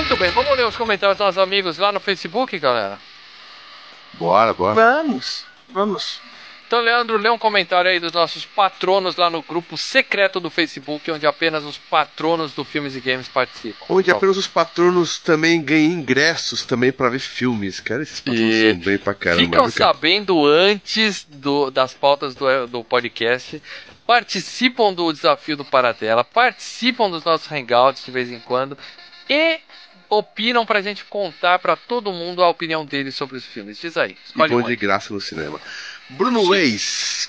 Muito bem, vamos ler os comentários dos nossos amigos lá no Facebook, galera? Bora. Vamos. Então, Leandro, lê um comentário aí dos nossos patronos lá no grupo secreto do Facebook, onde apenas os patronos do Filmes e Games participam. Onde apenas os patronos também ganham ingressos também pra ver filmes, cara. Esses patronos são bem pra caramba. Ficam sabendo antes das pautas do podcast, participam do desafio do Paratela, participam dos nossos hangouts de vez em quando e opinam pra gente contar pra todo mundo a opinião deles sobre os filmes. Diz aí. E bom de graça no cinema. Bruno Weiss.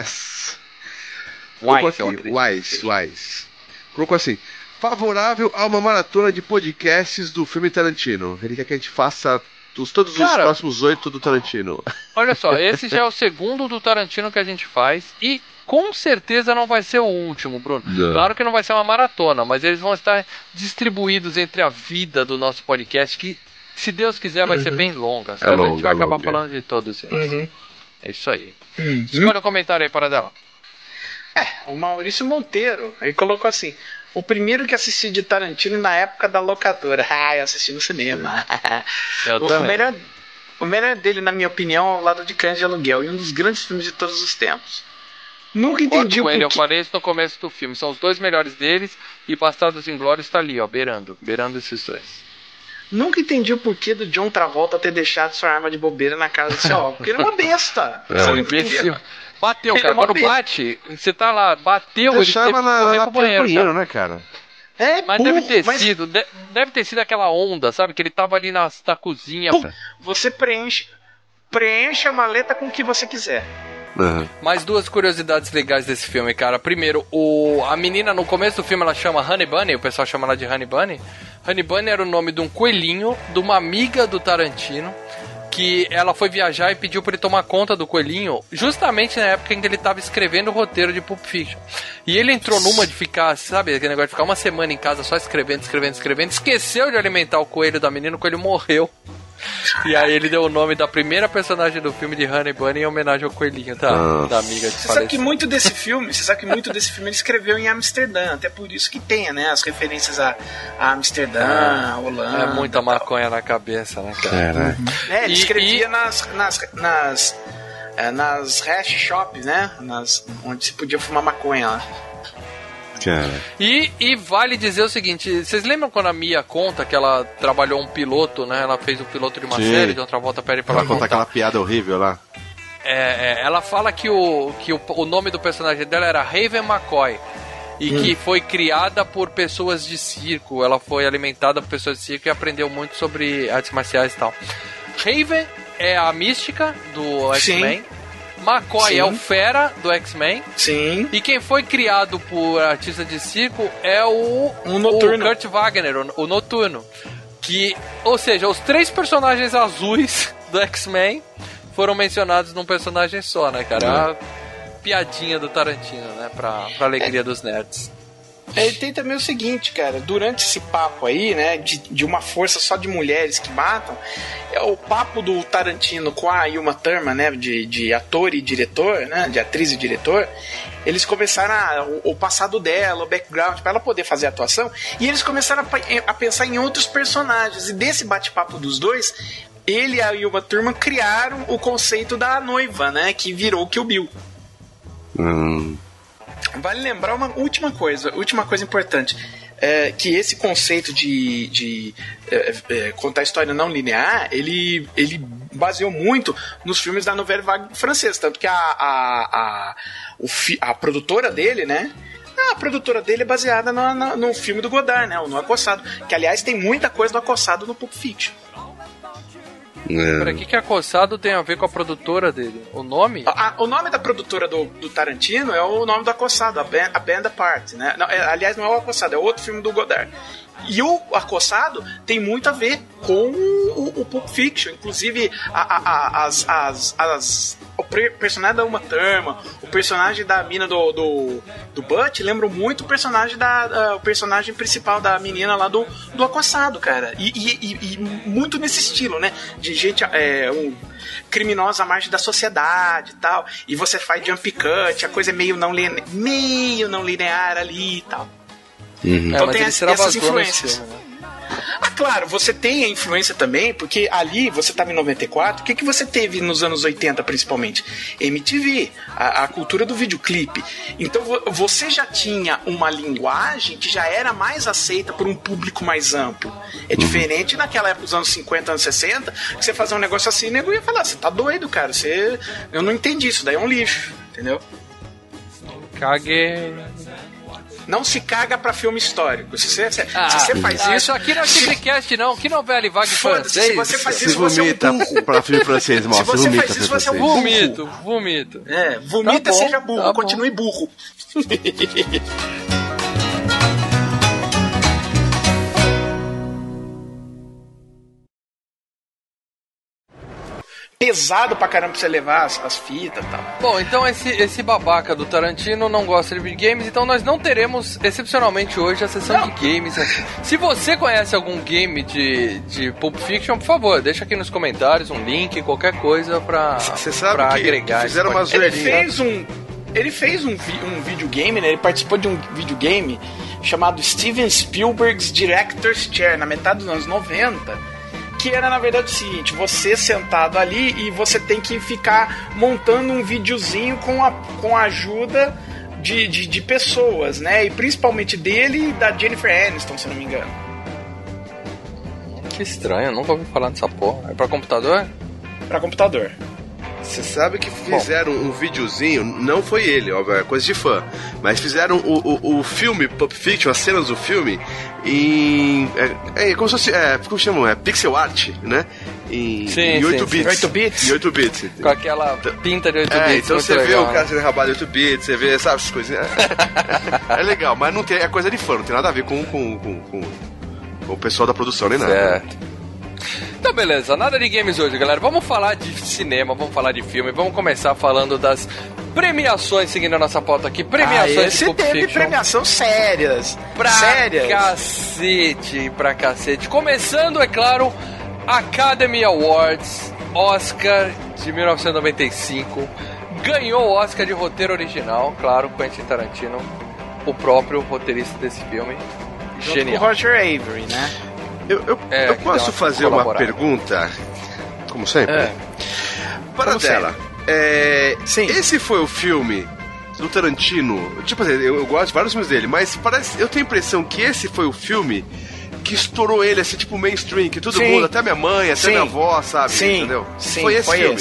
Colocou assim: favorável a uma maratona de podcasts do filme Tarantino. Ele quer que a gente faça todos os próximos 8 do Tarantino. Olha só, esse já é o segundo do Tarantino que a gente faz e com certeza não vai ser o último, Bruno. Não. Claro que não vai ser uma maratona, mas eles vão estar distribuídos entre a vida do nosso podcast, que, se Deus quiser, vai ser bem longa. A gente vai acabar falando de todos eles. É isso aí. Escolha um comentário aí, Paradela. O Maurício Monteiro, ele colocou assim: o primeiro que assisti de Tarantino na época da locadora. Eu assisti no cinema. O melhor dele, na minha opinião, é Ao Lado de Cães de Aluguel, e um dos grandes filmes de todos os tempos. Nunca entendi o porquê. Eu falei isso no começo do filme. São os dois melhores deles, e Bastardos Inglórios está ali, ó, beirando esses dois. Nunca entendi o porquê do John Travolta ter deixado sua arma de bobeira na casa do seu avô. Porque ele é uma besta. Bateu, cara. Quando bate, você tá lá, bateu, ele teve que correr pro banheiro, né, cara? Mas deve ter sido aquela onda, sabe? Que ele tava ali na cozinha. Você preenche a maleta com o que você quiser. Mais duas curiosidades legais desse filme, cara. Primeiro, a menina no começo do filme ela chama Honey Bunny, o pessoal chama ela de Honey Bunny. Honey Bunny era o nome de um coelhinho de uma amiga do Tarantino, que ela foi viajar e pediu pra ele tomar conta do coelhinho justamente na época em que ele tava escrevendo o roteiro de Pulp Fiction. E ele entrou numa de ficar, sabe, aquele negócio de ficar uma semana em casa só escrevendo, esqueceu de alimentar o coelho da menina, o coelho morreu. E aí ele deu o nome da primeira personagem do filme de Honey Bunny em homenagem ao coelhinho da amiga de Você sabe que muito desse filme ele escreveu em Amsterdã, até por isso que tem, né, as referências a Amsterdã, Holanda. É muita maconha na cabeça, né, cara? Ele escrevia nas hash shops, né, onde se podia fumar maconha lá. E vale dizer o seguinte, vocês lembram quando a Mia conta que ela trabalhou um piloto, né? Ela fez o piloto de uma série, de outra volta pede pra ela contar aquela piada horrível lá. Ela fala que o nome do personagem dela era Raven McCoy. E que foi criada por pessoas de circo. Ela foi alimentada por pessoas de circo e aprendeu muito sobre artes marciais e tal. Raven é a mística do X-Men. McCoy é o fera do X-Men. Sim. E quem foi criado por artista de circo é o Kurt Wagner, o Noturno. Ou seja, os 3 personagens azuis do X-Men foram mencionados num personagem só, né, cara? É uma piadinha do Tarantino, né? Pra alegria dos nerds. E tem também o seguinte, cara, durante esse papo aí, né, de uma força só de mulheres que matam, o papo do Tarantino com a Uma Thurman, né, de ator e diretor, né, de atriz e diretor, eles começaram o passado dela, o background, pra ela poder fazer a atuação, e eles começaram a pensar em outros personagens, e desse bate-papo dos dois, ele e a Uma Thurman criaram o conceito da noiva, né, que virou Kill Bill. Vale lembrar uma última coisa importante, que esse conceito de contar história não linear, ele baseou muito nos filmes da Nouvelle Vague francesa, tanto que a produtora dele, né? A produtora dele é baseada no filme do Godard, né? No Acossado, que aliás tem muita coisa do Acossado no Pulp Fiction. Peraí, o que Acossado tem a ver com a produtora dele? O nome? O nome da produtora do Tarantino é o nome do Acossado, a Band Apart, né? Não, aliás, não é o Acossado, é outro filme do Godard. E o Acossado tem muito a ver com o Pulp Fiction. Inclusive, o personagem da Uma Thurman, o personagem da mina do Butch lembram muito o personagem o personagem principal da menina lá do Acossado, cara. E muito nesse estilo, né? De gente criminosa à margem da sociedade e tal. E você faz jump cut, a coisa é meio não linear ali e tal. Então tem essas influências. Filme, né? claro, você tem a influência também, porque ali você estava em 94, o que você teve nos anos 80 principalmente? MTV, a cultura do videoclipe. Então você já tinha uma linguagem que já era mais aceita por um público mais amplo. É diferente naquela época, dos anos 50, anos 60, que você fazia um negócio assim, o nego ia falar, você tá doido, cara, eu não entendi, isso daí é um lixo, entendeu? Caguei. Não se caga pra filme histórico. Se você faz isso... Isso aqui não é Tigrecast, não. Que novela e vague francês? Se você faz isso, você vomita é um burro. pra filme francês, mal. Se você faz isso, você é um burro. Vomito. Vomita, tá bom, seja burro. Tá continue burro. Pesado pra caramba pra você levar as fitas e tal. Bom, então esse babaca do Tarantino não gosta de videogames, então nós não teremos, excepcionalmente hoje, a sessão de games. Se você conhece algum game de Pulp Fiction, por favor, deixa aqui nos comentários um link, qualquer coisa pra agregar. Fizeram uma zoeirinha. Ele fez um videogame, né? Ele participou de um videogame chamado Steven Spielberg's Director's Chair, na metade dos anos 90. Que era, na verdade, o seguinte, você sentado ali e você tem que ficar montando um videozinho com a ajuda de pessoas, né? E principalmente dele e da Jennifer Aniston, se não me engano. Que estranho, eu nunca ouvi falar dessa porra. É pra computador? Pra computador. Você sabe que fizeram um videozinho, não foi ele, óbvio, é coisa de fã, mas fizeram o filme Pulp Fiction, as cenas do filme, em. Como se fosse. Como chamam? É pixel art, né? Em 8 bits. 8 bits? Em 8 bits. Com aquela pinta de 8 bits. Então você vê legal, o cara sendo rabado em 8 bits, você vê, sabe, essas coisinhas. É legal, mas não tem, é coisa de fã, não tem nada a ver com o pessoal da produção, nem nada. Certo. Então beleza, nada de games hoje, galera. Vamos falar de cinema, vamos falar de filme. Vamos começar falando das premiações, seguindo a nossa pauta aqui. Premiações de Pulp Fiction. Teve premiação sérias. Pra cacete. Começando, é claro, Academy Awards, Oscar de 1995. Ganhou o Oscar de roteiro original, claro, Quentin Tarantino, o próprio roteirista desse filme. Genial. O Roger Avery, né? Eu posso fazer uma pergunta, como sempre? Para dela. Sim. Esse foi o filme do Tarantino. Tipo assim, eu gosto de vários filmes dele, mas eu tenho a impressão que esse foi o filme que estourou ele, assim, tipo mainstream, que todo mundo, até minha mãe, até minha avó, sabe? Sim. Entendeu? Sim, foi esse filme.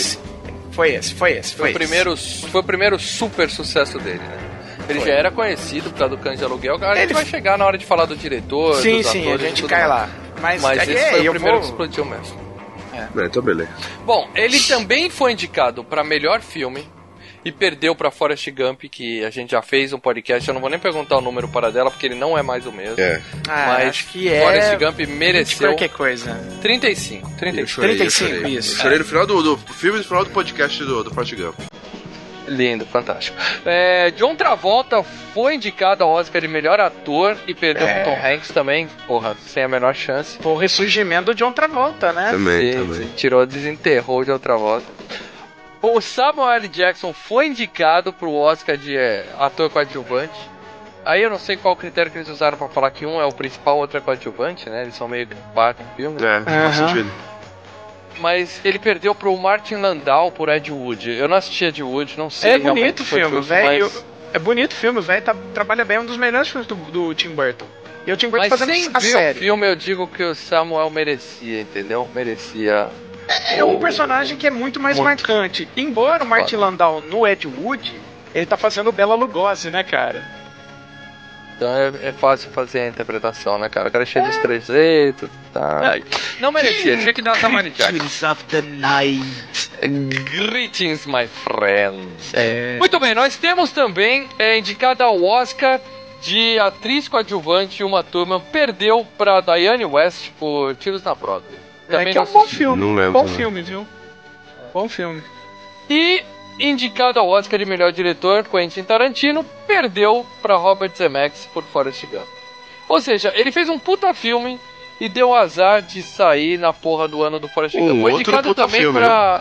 Foi o primeiro super sucesso dele, né? Ele já era conhecido por causa do Cães de Aluguel. A gente vai chegar na hora de falar do diretor, dos atores, a gente cai lá. Mas esse foi o primeiro que explodiu mesmo. Então beleza. Bom, ele também foi indicado para melhor filme e perdeu para Forrest Gump, que a gente já fez um podcast. Eu não vou nem perguntar o número para dela, porque ele não é mais o mesmo. Mas acho que Forrest Gump mereceu. Qualquer coisa. 35. Eu chorei, isso. Eu chorei no final do filme e no final do podcast do Forrest Gump. Lindo, fantástico. John Travolta foi indicado ao Oscar de melhor ator e perdeu pro Tom Hanks também, porra, sem a menor chance. Foi o ressurgimento do John Travolta, né? Também. Tirou, desenterrou o John Travolta. O Samuel L. Jackson foi indicado pro Oscar de ator coadjuvante. Aí eu não sei qual critério que eles usaram pra falar que um é o principal, o outro é coadjuvante, né? Eles são meio que parte do filme. Faz sentido. Mas ele perdeu pro Martin Landau por Ed Wood. Eu não assisti Ed Wood, não sei. É bonito o filme, velho. Mas... É bonito o filme, velho. Trabalha bem, é um dos melhores filmes do Tim Burton. E o Tim Burton mas fazendo sem a ver série. O filme eu digo que o Samuel merecia, entendeu? Merecia. É um personagem que é muito mais marcante. Embora o Martin Landau no Ed Wood, ele tá fazendo Bela Lugosi, né, cara? Então é fácil fazer a interpretação, né, cara? O cara é cheio de trejeitos, tá? Não merecia, tinha que dar uma Samuel Jackson. Greetings of the night. Greetings, my friends. Muito bem, nós temos também indicada ao Oscar de atriz coadjuvante Uma Thurman. Perdeu pra Diane West por Tiros na Broadway. Também que é um bom filme. Não lembro. Bom filme, viu? Bom filme. E indicado ao Oscar de melhor diretor, Quentin Tarantino, perdeu pra Robert Zemeckis por Forrest Gump. Ou seja, ele fez um puta filme e deu azar de sair na porra do ano do Forrest Gump. Foi indicado também filme, pra...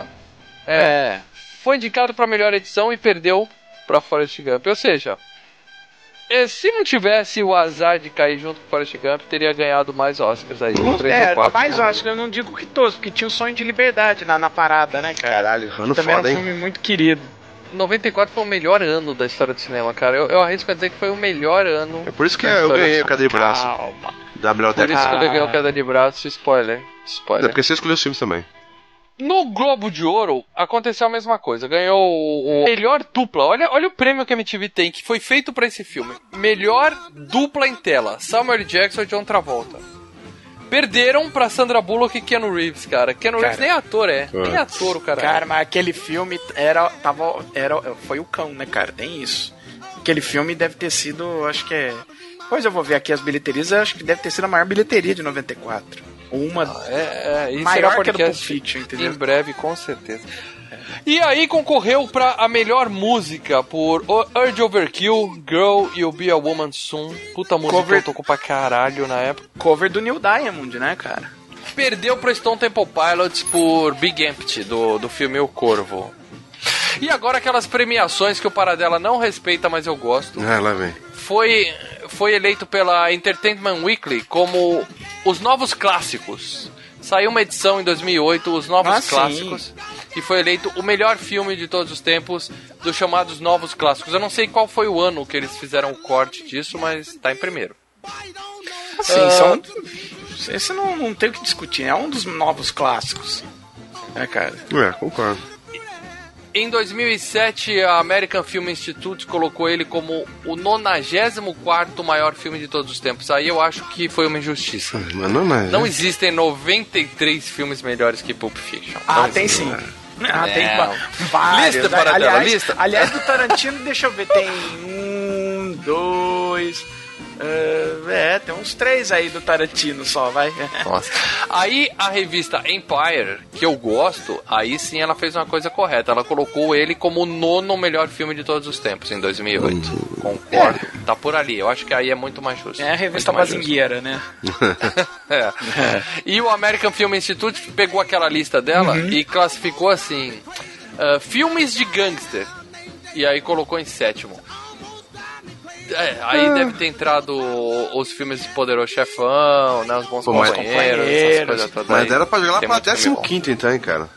Foi indicado pra melhor edição e perdeu pra Forrest Gump. Ou seja, Se não tivesse o azar de cair junto com o Forrest Gump, teria ganhado mais Oscars aí. 3 ou 4. Mais Oscars, eu não digo que todos, porque tinha o Sonho de Liberdade na parada, né, cara? Caralho, ano também foda, era um hein? filme muito querido. 94 foi o melhor ano da história do cinema, cara. Eu arrisco a dizer que foi o melhor ano. É por isso que eu ganhei o Cadeira de Braço. Calma. Da melhor Por isso que eu ganhei o Queda de Braço. Spoiler. É porque você escolheu os filmes também. No Globo de Ouro, aconteceu a mesma coisa. Ganhou o melhor dupla. Olha o prêmio que a MTV tem, que foi feito pra esse filme. Melhor dupla em tela. Samuel Jackson e John Travolta. Perderam pra Sandra Bullock e Keanu Reeves, cara. Keanu Reeves nem ator nem ator o cara. Cara, mas aquele filme foi o cão, né, cara? Tem isso. Aquele filme deve ter sido, acho que é... Pois eu vou ver aqui as bilheterias, acho que deve ter sido a maior bilheteria de 94. Uma isso maior que a do Pulp Fiction, entendeu? Em breve, com certeza. E aí concorreu pra a melhor música por Urge Overkill, Girl, You'll Be a Woman Soon. Puta música que eu tocou pra caralho na época. Cover do Neil Diamond, né, cara? Perdeu pro Stone Temple Pilots por Big Empty, do filme O Corvo. E agora aquelas premiações que o Paradela não respeita, mas eu gosto. Lá vem. Foi eleito pela Entertainment Weekly como os novos clássicos. Saiu uma edição em 2008, os novos clássicos, sim. E foi eleito o melhor filme de todos os tempos dos chamados novos clássicos. Eu não sei qual foi o ano que eles fizeram o corte disso, mas tá em primeiro. Esse não tem o que discutir, é um dos novos clássicos. É, cara. Concordo. Em 2007, a American Film Institute colocou ele como o 94º maior filme de todos os tempos. Aí eu acho que foi uma injustiça. Mas não existem 93 filmes melhores que Pulp Fiction. Tem sim. Tem vários. Lista para dela, lista. Aliás, do Tarantino, deixa eu ver, tem 1, 2... tem uns 3 aí do Tarantino só, vai. Nossa. Aí a revista Empire, que eu gosto, aí sim ela fez uma coisa correta. Ela colocou ele como o 9º melhor filme de todos os tempos, em 2008. Concordo. Tá por ali. Eu acho que aí é muito mais justo. É a revista bazingueira, né? E o American Film Institute pegou aquela lista dela e classificou assim: filmes de gangster. E aí colocou em 7º. Aí deve ter entrado os filmes de Poderoso Chefão, né? Os Bons Companheiros, essas coisas todas. Mas era pra jogar lá pra 15º então, hein, cara.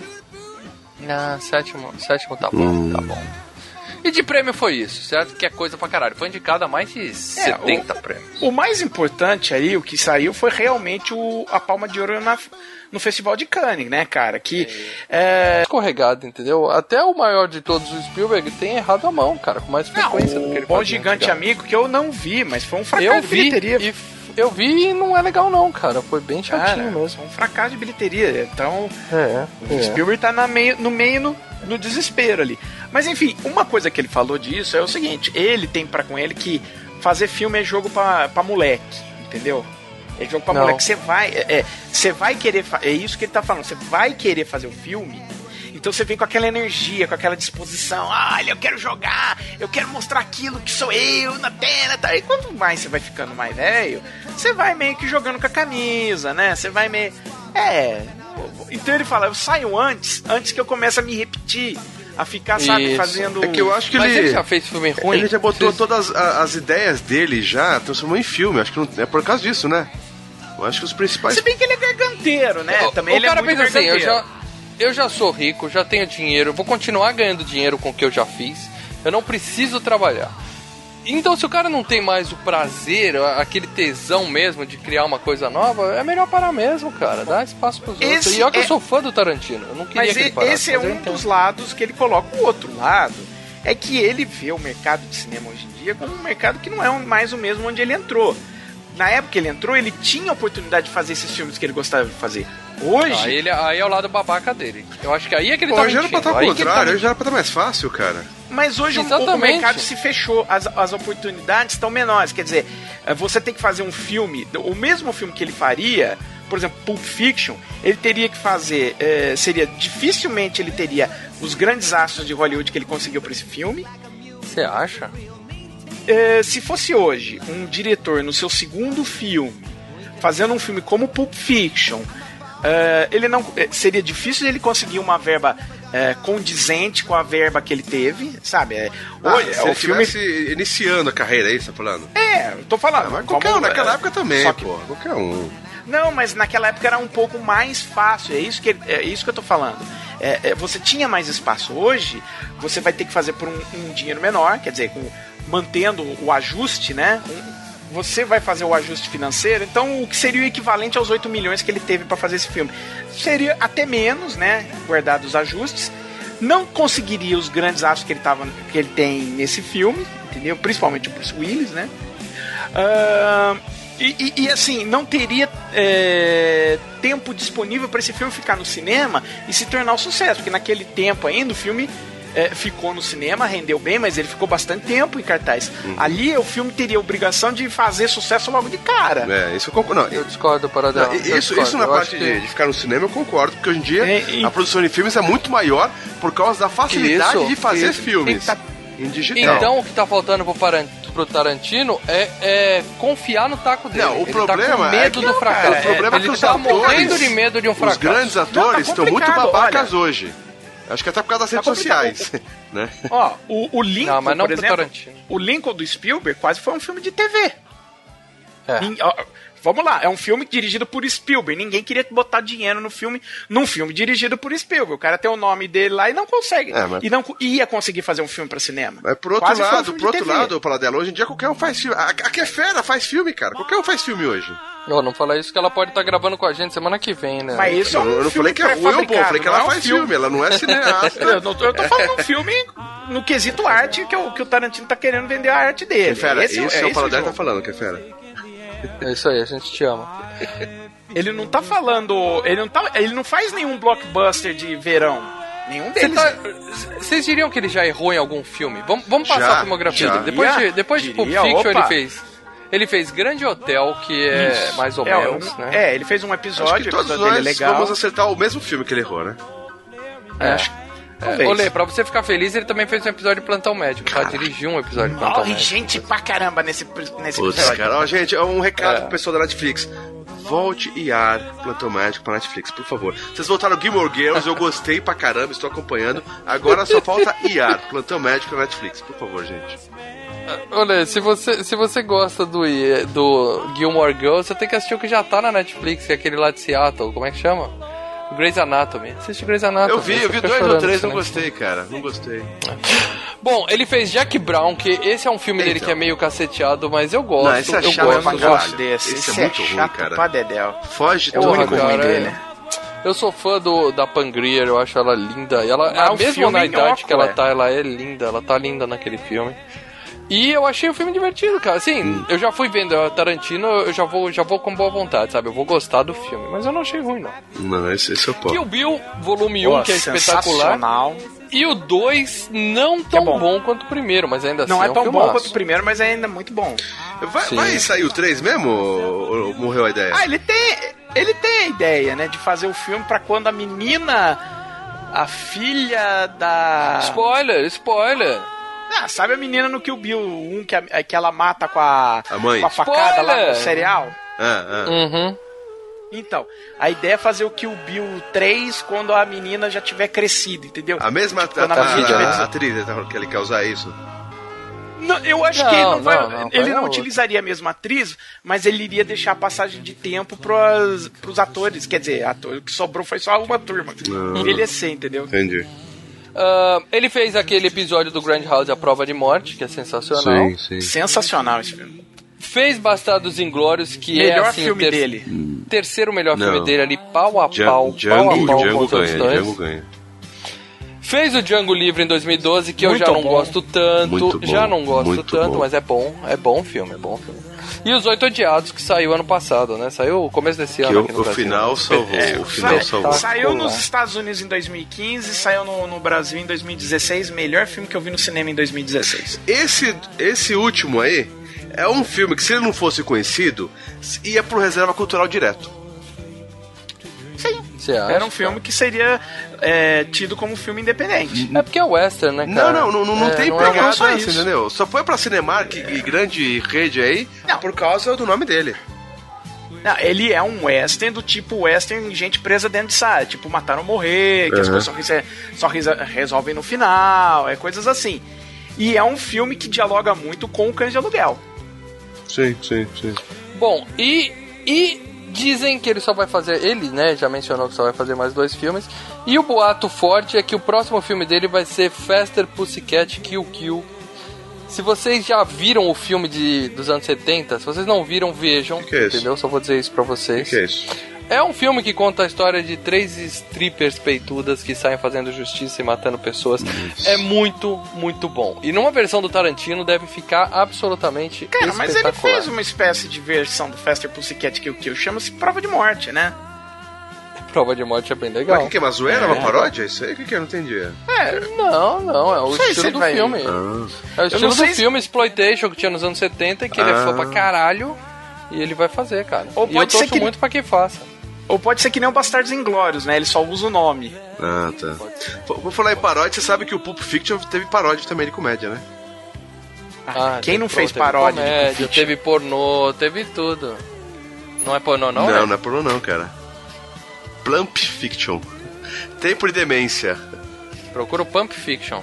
Não, 7º tá bom, tá bom. E de prêmio foi isso, certo? Que é coisa pra caralho. Foi indicado a mais de 70 prêmios. O mais importante aí, o que saiu, foi realmente a Palma de Ouro no Festival de Cannes, né, cara? Que escorregado, entendeu? Até o maior de todos os Spielberg tem errado a mão, cara, com mais frequência do que ele Bom Gigante Amigo, que eu não vi, mas foi um fracasso de bilheteria. Eu vi e não é legal não, cara. Foi bem chatinho mesmo. Um fracasso de bilheteria. Então, o Spielberg tá no desespero ali. Mas enfim, uma coisa que ele falou disso é o seguinte: ele tem com ele que fazer filme é jogo pra moleque, entendeu? É jogo pra moleque. Você vai querer... É isso que ele tá falando. Você vai querer fazer o filme... Então você vem com aquela energia, com aquela disposição. Olha, eu quero jogar, eu quero mostrar aquilo que sou eu na tela. Tá? E quanto mais você vai ficando mais velho, você vai meio que jogando com a camisa, né? Você vai meio... Então ele fala, eu saio antes que eu comece a me repetir. A ficar, sabe, fazendo... É que eu acho que ele já fez filme ruim. Ele já botou todas as ideias dele, já transformou em filme. Acho que não, é por causa disso, né? Eu acho que os principais... Se bem que ele é garganteiro, né? Também ele é muito garganteiro. Assim, eu já sou rico, já tenho dinheiro, vou continuar ganhando dinheiro com o que eu já fiz. Eu não preciso trabalhar. Então, se o cara não tem mais o prazer, aquele tesão mesmo de criar uma coisa nova, é melhor parar mesmo, cara. Dá espaço pros outros. E olha que eu sou fã do Tarantino. Eu não queria que ele parasse. Esse é um dos lados que ele coloca. O outro lado é que ele vê o mercado de cinema hoje em dia como um mercado que não é mais o mesmo onde ele entrou. Na época que ele entrou, ele tinha a oportunidade de fazer esses filmes que ele gostava de fazer. Hoje... Aí é o lado babaca dele. Eu acho que aí é que ele tá mentindo. Hoje era pra estar ao contrário, hoje era pra estar mais fácil, cara. Mas hoje o mercado se fechou, as oportunidades estão menores. Quer dizer, você tem que fazer um filme, o mesmo filme que ele faria, por exemplo, Pulp Fiction, ele teria que fazer, dificilmente ele teria os grandes astros de Hollywood que ele conseguiu pra esse filme. Você acha? Se fosse hoje um diretor no seu segundo filme fazendo um filme como Pulp Fiction, ele não seria difícil ele conseguir uma verba condizente com a verba que ele teve, sabe? Se ele estivesse iniciando a carreira, aí você tá falando? Eu tô falando. Mas qualquer um, naquela época também, pô. Qualquer um. Não, mas naquela época era um pouco mais fácil, é isso que eu tô falando. Você tinha mais espaço. Hoje, você vai ter que fazer por um dinheiro menor, quer dizer, mantendo o ajuste, né? Você vai fazer o ajuste financeiro, então o que seria o equivalente aos 8 milhões que ele teve para fazer esse filme? Seria até menos, né? Guardados os ajustes. Não conseguiria os grandes astros que ele tem nesse filme, entendeu? Principalmente o Bruce Willis, né? E assim, não teria tempo disponível para esse filme ficar no cinema e se tornar um sucesso, porque naquele tempo ainda o filme ficou no cinema, rendeu bem, mas ele ficou bastante tempo em cartaz. Ali o filme teria a obrigação de fazer sucesso logo de cara. Isso eu concordo. Não, eu discordo, Paradela. Isso na parte de ficar no cinema eu concordo, porque hoje em dia a produção de filmes é muito maior por causa da facilidade de fazer filmes em digital. Então o que tá faltando pro Tarantino é confiar no taco dele. Não, o problema tá com medo do fracasso. O problema é que ele tá morrendo de medo de um fracasso. Os grandes atores estão muito babacas hoje. Acho que até por causa das redes sociais, né? O Lincoln, mas não por exemplo, o Lincoln do Spielberg quase foi um filme de TV. Vamos lá, é um filme dirigido por Spielberg. Ninguém queria botar dinheiro num filme dirigido por Spielberg. O cara tem o nome dele lá e não consegue. E não ia conseguir fazer um filme pra cinema. Mas por outro lado, Paladelo, hoje em dia qualquer um faz filme. A que é fera faz filme, cara. Qualquer um faz filme hoje. Não fala isso que ela pode estar gravando com a gente semana que vem, né? Mas isso eu não falei que é ruim ou bom, eu falei que ela faz filme, ela não é cineasta. Eu tô falando um filme no quesito arte que o Tarantino tá querendo vender a arte dele. Que fera, isso é o Paladelo tá falando, que é fera. É isso aí, a gente te ama. Ele não tá falando. Ele não faz nenhum blockbuster de verão. Nenhum deles. Vocês diriam que ele já errou em algum filme? Vamos passar a filmografia dele. Depois de Pulp Fiction, ele fez Grande Hotel, que é mais ou menos, né? Ele fez um episódio, todos episódio dele é legal. Vamos acertar o mesmo filme que ele errou, né? Olê, pra você ficar feliz, ele também fez um episódio de Plantão Médico, tá? Dirigiu um episódio de Plantão Médico. Gente pra caramba nesse episódio. Cara, gente, um recado pro pessoal da Netflix. Volte Plantão Médico pra Netflix, por favor. Vocês voltaram Gilmore Girls, eu gostei pra caramba, estou acompanhando. Agora só falta Plantão Médico na Netflix, por favor, gente. Olha, se você gosta do Gilmore Girls, você tem que assistir o que já tá na Netflix, que é aquele lá de Seattle, como é que chama? Grey's Anatomy. Assiste Grey's Anatomy. Eu vi 2 ou 3, não gostei, cara. Não gostei. Bom, ele fez Jack Brown, que esse é um filme dele que é meio caceteado, mas eu gosto. Não, esse é chato, eu gosto desse. Esse é muito ruim, cara. Pra Dedéu. Foge do único ruim dele. Eu sou fã da Pangrier, eu acho ela linda. E ela, mesmo na idade que ela tá, ela é linda. Ela tá linda naquele filme. E eu achei o filme divertido, cara. Assim, eu já fui vendo a Tarantino, eu já vou com boa vontade, sabe? Eu vou gostar do filme, mas eu não achei ruim, não. Não, esse é o pó. Kill Bill, volume 1, que é espetacular. E o 2, não tão bom quanto o primeiro, mas ainda assim não é tão bom filmaço. Quanto o primeiro, mas ainda é muito bom. Vai sair o 3 mesmo, ou morreu a ideia? Ele tem a ideia, né, de fazer o filme pra quando a menina, a filha da... Spoiler! Sabe a menina no Kill Bill 1 que ela mata com a mãe. Com a facada lá no cereal? Uhum. Então, a ideia é fazer o Kill Bill 3 quando a menina já tiver crescido, entendeu? A mesma atriz que ele quer usar isso? Não, eu acho que ele não utilizaria a mesma atriz, mas ele iria deixar a passagem de tempo pros atores. Quer dizer, o que sobrou foi só uma turma. Envelhecer, entendeu? Entendi. Ele fez aquele episódio do Grindhouse, A Prova de Morte, que é sensacional. Sim. Sensacional esse filme. Fez Bastardos Inglórios, que melhor é assim, filme dele. Terceiro melhor filme dele ali, pau a pau. Django ganha. Fez o Django Livre em 2012, que eu já não gosto tanto. Mas é bom filme. E Os Oito Odiados, que saiu ano passado, né? Saiu no começo desse ano. O final salvou. Saiu nos Estados Unidos em 2015, saiu no Brasil em 2016. Melhor filme que eu vi no cinema em 2016. Esse último aí é um filme que, se ele não fosse conhecido, ia pro Reserva Cultural direto. Sim. Era um filme que seria tido como filme independente. É porque é western, né, cara? Não tem pegada, entendeu? Só foi pra Cinemark e grande rede aí por causa do nome dele. Não, ele é um western do tipo western, gente presa dentro de sala, tipo Matar ou Morrer, que as coisas só resolvem no final, coisas assim. E é um filme que dialoga muito com o Cães de Aluguel. Sim. Bom, e dizem que ele só vai fazer... Ele, né, já mencionou que só vai fazer mais 2 filmes. E o boato forte é que o próximo filme dele vai ser Faster Pussycat Kill Kill. Se vocês já viram o filme dos anos 70, se vocês não viram, vejam. Que é entendeu? Só vou dizer isso pra vocês. Que é isso? É um filme que conta a história de 3 strippers peitudas que saem fazendo justiça e matando pessoas. Isso. É muito, muito bom. E numa versão do Tarantino deve ficar absolutamente espetacular. Mas ele fez uma espécie de versão do Faster Pussycat Kill Kill. Chama-se Prova de Morte, né? Prova de Morte é bem legal. Mas que é uma zoeira, uma paródia? Isso aí? O que é? Eu não entendi. Não. É o estilo do filme. É o estilo do filme Exploitation que tinha nos anos 70, que ele é fã pra caralho. E ele vai fazer, cara. Ou pode eu torço muito pra que faça. Ou pode ser que nem o Bastardos Inglórios, né? Ele só usa o nome. Ah, tá. Vou falar em paródia, você sabe que o Pulp Fiction teve paródia também de comédia, né? Quem não fez paródia de Pulp Fiction? Teve pornô, teve tudo. Não é pornô não, Não é pornô não, cara. Plump Fiction. Tempo de demência. Procura o Pump Fiction.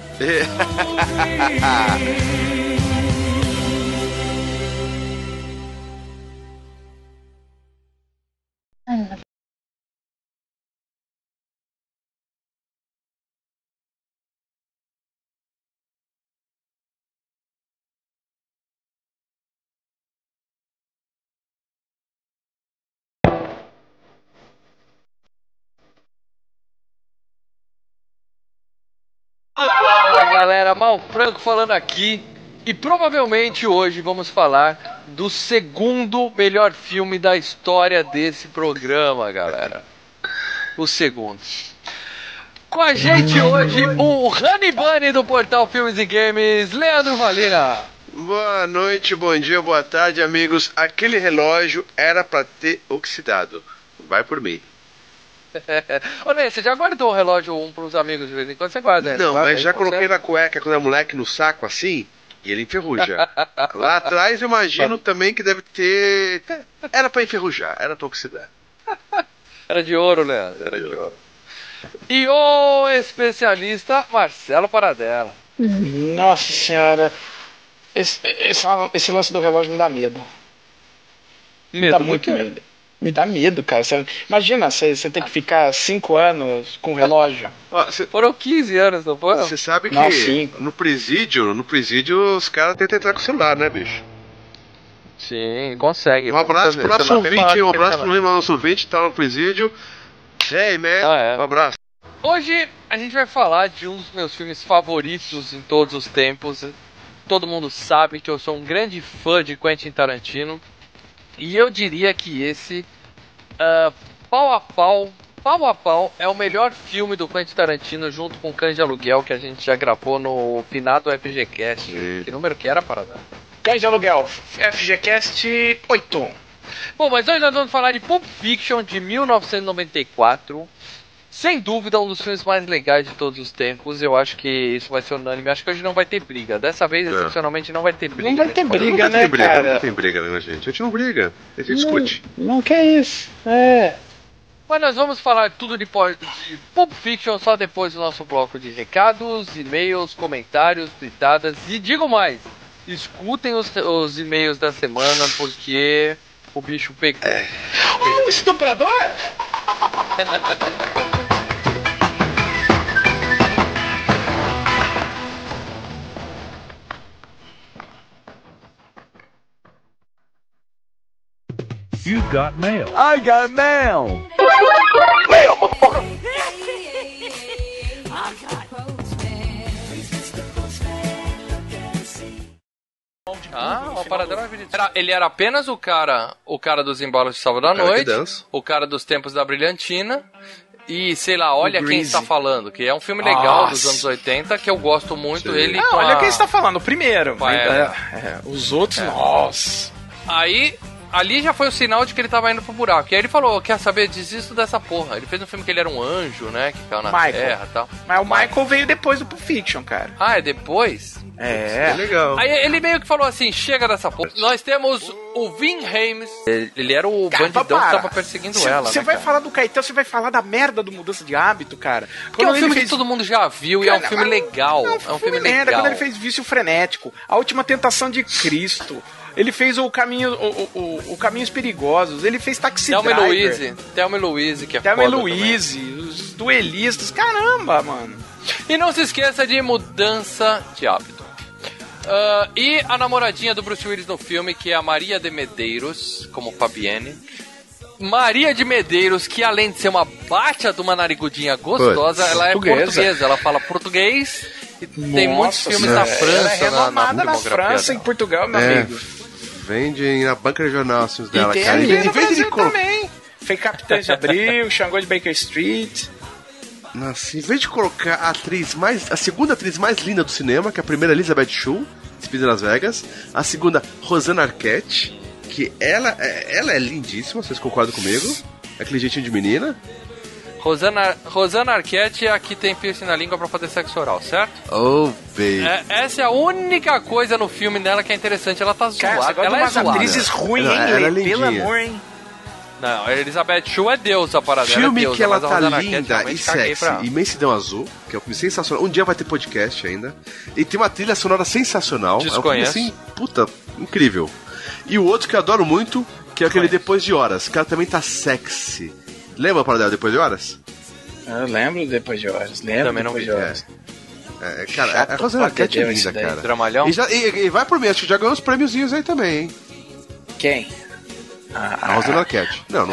Galera, Mal Franco falando aqui. E provavelmente hoje vamos falar do segundo melhor filme da história desse programa, galera. O segundo. Com a gente hoje, o Honey Bunny do portal Filmes e Games, Leandro Valina. Boa noite, bom dia, boa tarde, amigos. Aquele relógio era pra ter oxidado. Vai por mim. Ô, Ney, você já guardou o relógio pros amigos de vez em quando? Você guarda, né? Não, mas já coloquei na cueca quando é moleque no saco assim, e ele enferruja. Lá atrás eu imagino também que deve ter... Era pra enferrujar, era pra oxidar. Era de ouro, Leandro, era de ouro. E o especialista Marcelo Paradela. Nossa senhora, esse lance do relógio me dá medo. Me dá muito medo. Me dá medo, cara. Imagina, você tem que ficar 5 anos com o relógio. Foram 15 anos, não foram? Você sabe que no presídio os caras tentam entrar com o celular, né, bicho? Sim, consegue. Um abraço pro nosso ouvinte, um abraço pro nosso ouvinte que tá no presídio. Hey, man, um abraço. Hoje a gente vai falar de um dos meus filmes favoritos em todos os tempos. Todo mundo sabe que eu sou um grande fã de Quentin Tarantino. E eu diria que esse, pau a pau, é o melhor filme do Quentin Tarantino junto com Cães de Aluguel, que a gente já gravou no finado FGCast. Que número que era, Parada? Cães de Aluguel, FGCast 8. Bom, mas hoje nós vamos falar de Pulp Fiction de 1994. Sem dúvida, um dos filmes mais legais de todos os tempos. Eu acho que isso vai ser unânime. Acho que hoje não vai ter briga. Dessa vez, excepcionalmente, não vai ter briga. Não vai ter briga, né, cara? Não tem briga, né, gente? A gente não briga. A gente discute. Não, que é isso. Mas nós vamos falar tudo de Pulp Fiction só depois do nosso bloco de recados, e-mails, comentários, tweetadas. E digo mais, escutem os e-mails da semana, porque o bicho pegou. Um estuprador? You got mail. I got mail. Mail, motherfucker. Uma paradela. Ele era apenas o cara dos embalos de sábado à noite, o cara dos tempos da brilhantina. E, sei lá, Olha Quem Está Falando, que é um filme legal dos anos 80, que eu gosto muito. Sim. Ele Olha Quem Está Falando, o primeiro. Os outros, nossa. Aí, ali já foi o sinal de que ele tava indo pro buraco. E aí ele falou, quer saber, desisto dessa porra. Ele fez um filme que ele era um anjo, né, que caiu na terra e tal. Mas o Michael veio depois do Pulp Fiction, cara. Ah, é depois? É legal. Aí ele meio que falou assim, chega dessa porra. Nós temos o Vin Hames. Ele era o bandidão que tava perseguindo ela, Você né, vai cara? falar do Caetano, você vai falar da merda do Mudança de Hábito, cara. Porque é um filme que todo mundo já viu e é um filme legal. É um filme merda, legal. quando ele fez Vício Frenético, A Última Tentação de Cristo, ele fez o Caminhos Perigosos, ele fez Taxi Driver. Thelma e Louise, que é Thelma e foda Louise, os duelistas, caramba, mano. E não se esqueça de Mudança de Hábito. E a namoradinha do Bruce Willis no filme, que é a Maria de Medeiros, como Fabienne. Maria de Medeiros, que além de ser uma bata de uma narigudinha gostosa, ela é portuguesa. Ela fala português e tem muitos filmes na França. Ela é renomada na França, em Portugal, meu amigo. Vende na banca regional os filmes dela, e cara. Tem Em vez de também. Fez Capitães de Abril, Xangô de Baker Street. Nossa, em vez de colocar a segunda atriz mais linda do cinema, que é a primeira Elizabeth Shue, Despedida em Las Vegas, a segunda Rosanna Arquette, que ela é lindíssima, vocês concordam comigo? Aquele jeitinho de menina. Rosanna Arquette é a que tem piercing na língua pra fazer sexo oral, certo? Oh, baby. Essa é a única coisa no filme dela que é interessante. Ela tá zoada. Ela é zoada. Atrizes ruins, hein, ela é Lê? Pelo lindinha. amor, hein? Não, a Elizabeth Shue é deusa, a parada. Filme ela é deusa, que ela mas a tá Rosanna Arquette linda realmente e caguei sexy. pra ela. Imensidão Azul, que é um filme sensacional. Um dia vai ter podcast ainda. E tem uma trilha sonora sensacional. Desconheço. É um filme assim, puta, incrível. E o outro que eu adoro muito, que é aquele Depois de Horas. Que ela também tá sexy. Lembra a parada dela Depois de Horas? Eu lembro Depois de Horas. Também não vi. Cara, a Rosanna Arquette é linda, cara. Dramalhão? E vai por mim, acho que já ganhou uns prêmiozinhos aí também, hein? Quem? A Rosanna Arquette. Não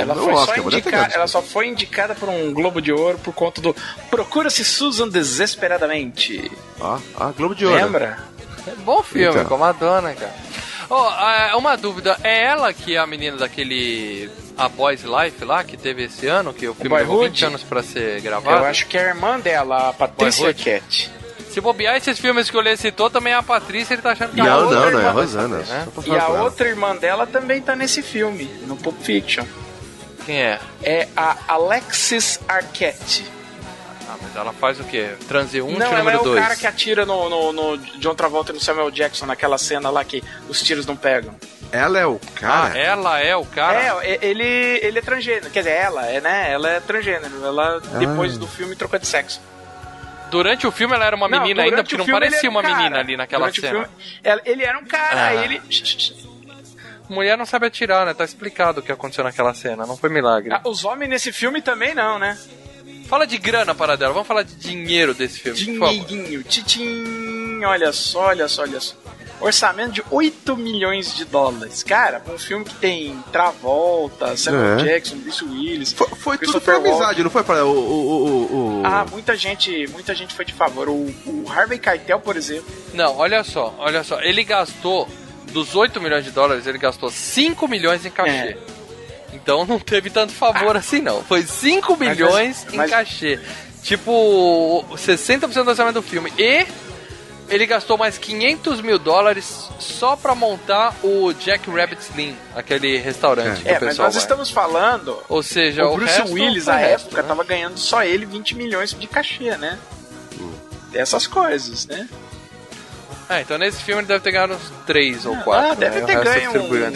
ela só foi indicada por um Globo de Ouro por conta do Procura-se Susan Desesperadamente. Globo de Ouro. Lembra? É bom filme, Então. com a Madonna, cara. Uma dúvida, é ela que é a menina daquele A Boy's Life lá, que teve esse ano, que o filme levou 20 anos pra ser gravado? Eu acho que é a irmã dela, a Patrícia Arquette. Se bobear esses filmes que o Lê citou, também é a Patrícia, ele tá achando que Não, é a irmã, Rosana. né? E a outra irmã dela também tá nesse filme, no Pulp Fiction. Quem é? É a Alexis Arquette. Mas ela faz o quê? Transeunte Não, ela número é 2. o cara que atira no John Travolta e no Samuel Jackson, naquela cena lá que os tiros não pegam. Ela é o cara? Ela é o cara? Ele é transgênero. Quer dizer, ela é transgênero. Ela, depois do filme, trocou de sexo. Durante o filme ela era uma menina ainda, porque não parecia uma menina ali naquela cena. Ele era um cara, ele... Mulher não sabe atirar, né? Tá explicado o que aconteceu naquela cena, não foi milagre. Os homens nesse filme também não, né? Fala de grana, Paradela, vamos falar de dinheiro desse filme, Dinheirinho, titim, olha só. Orçamento de 8 milhões de dólares. Cara, um filme que tem Travolta, Samuel Jackson, Bruce Willis. Foi tudo por amizade, não foi para muita gente foi de favor. O Harvey Keitel, por exemplo. Não, olha só. Ele gastou, dos 8 milhões de dólares, ele gastou 5 milhões em cachê. Então não teve tanto favor assim, não. Foi 5 milhões em cachê. Tipo, 60% do orçamento do filme. E ele gastou mais 500 mil dólares só pra montar o Jack Rabbit Slim, aquele restaurante. Mas nós estamos falando... Ou seja, o Bruce Willis, à época, tava ganhando só ele 20 milhões de cachê, né? Essas coisas, né? Então nesse filme ele deve ter ganhado uns 3 ou 4. Deve ter ganho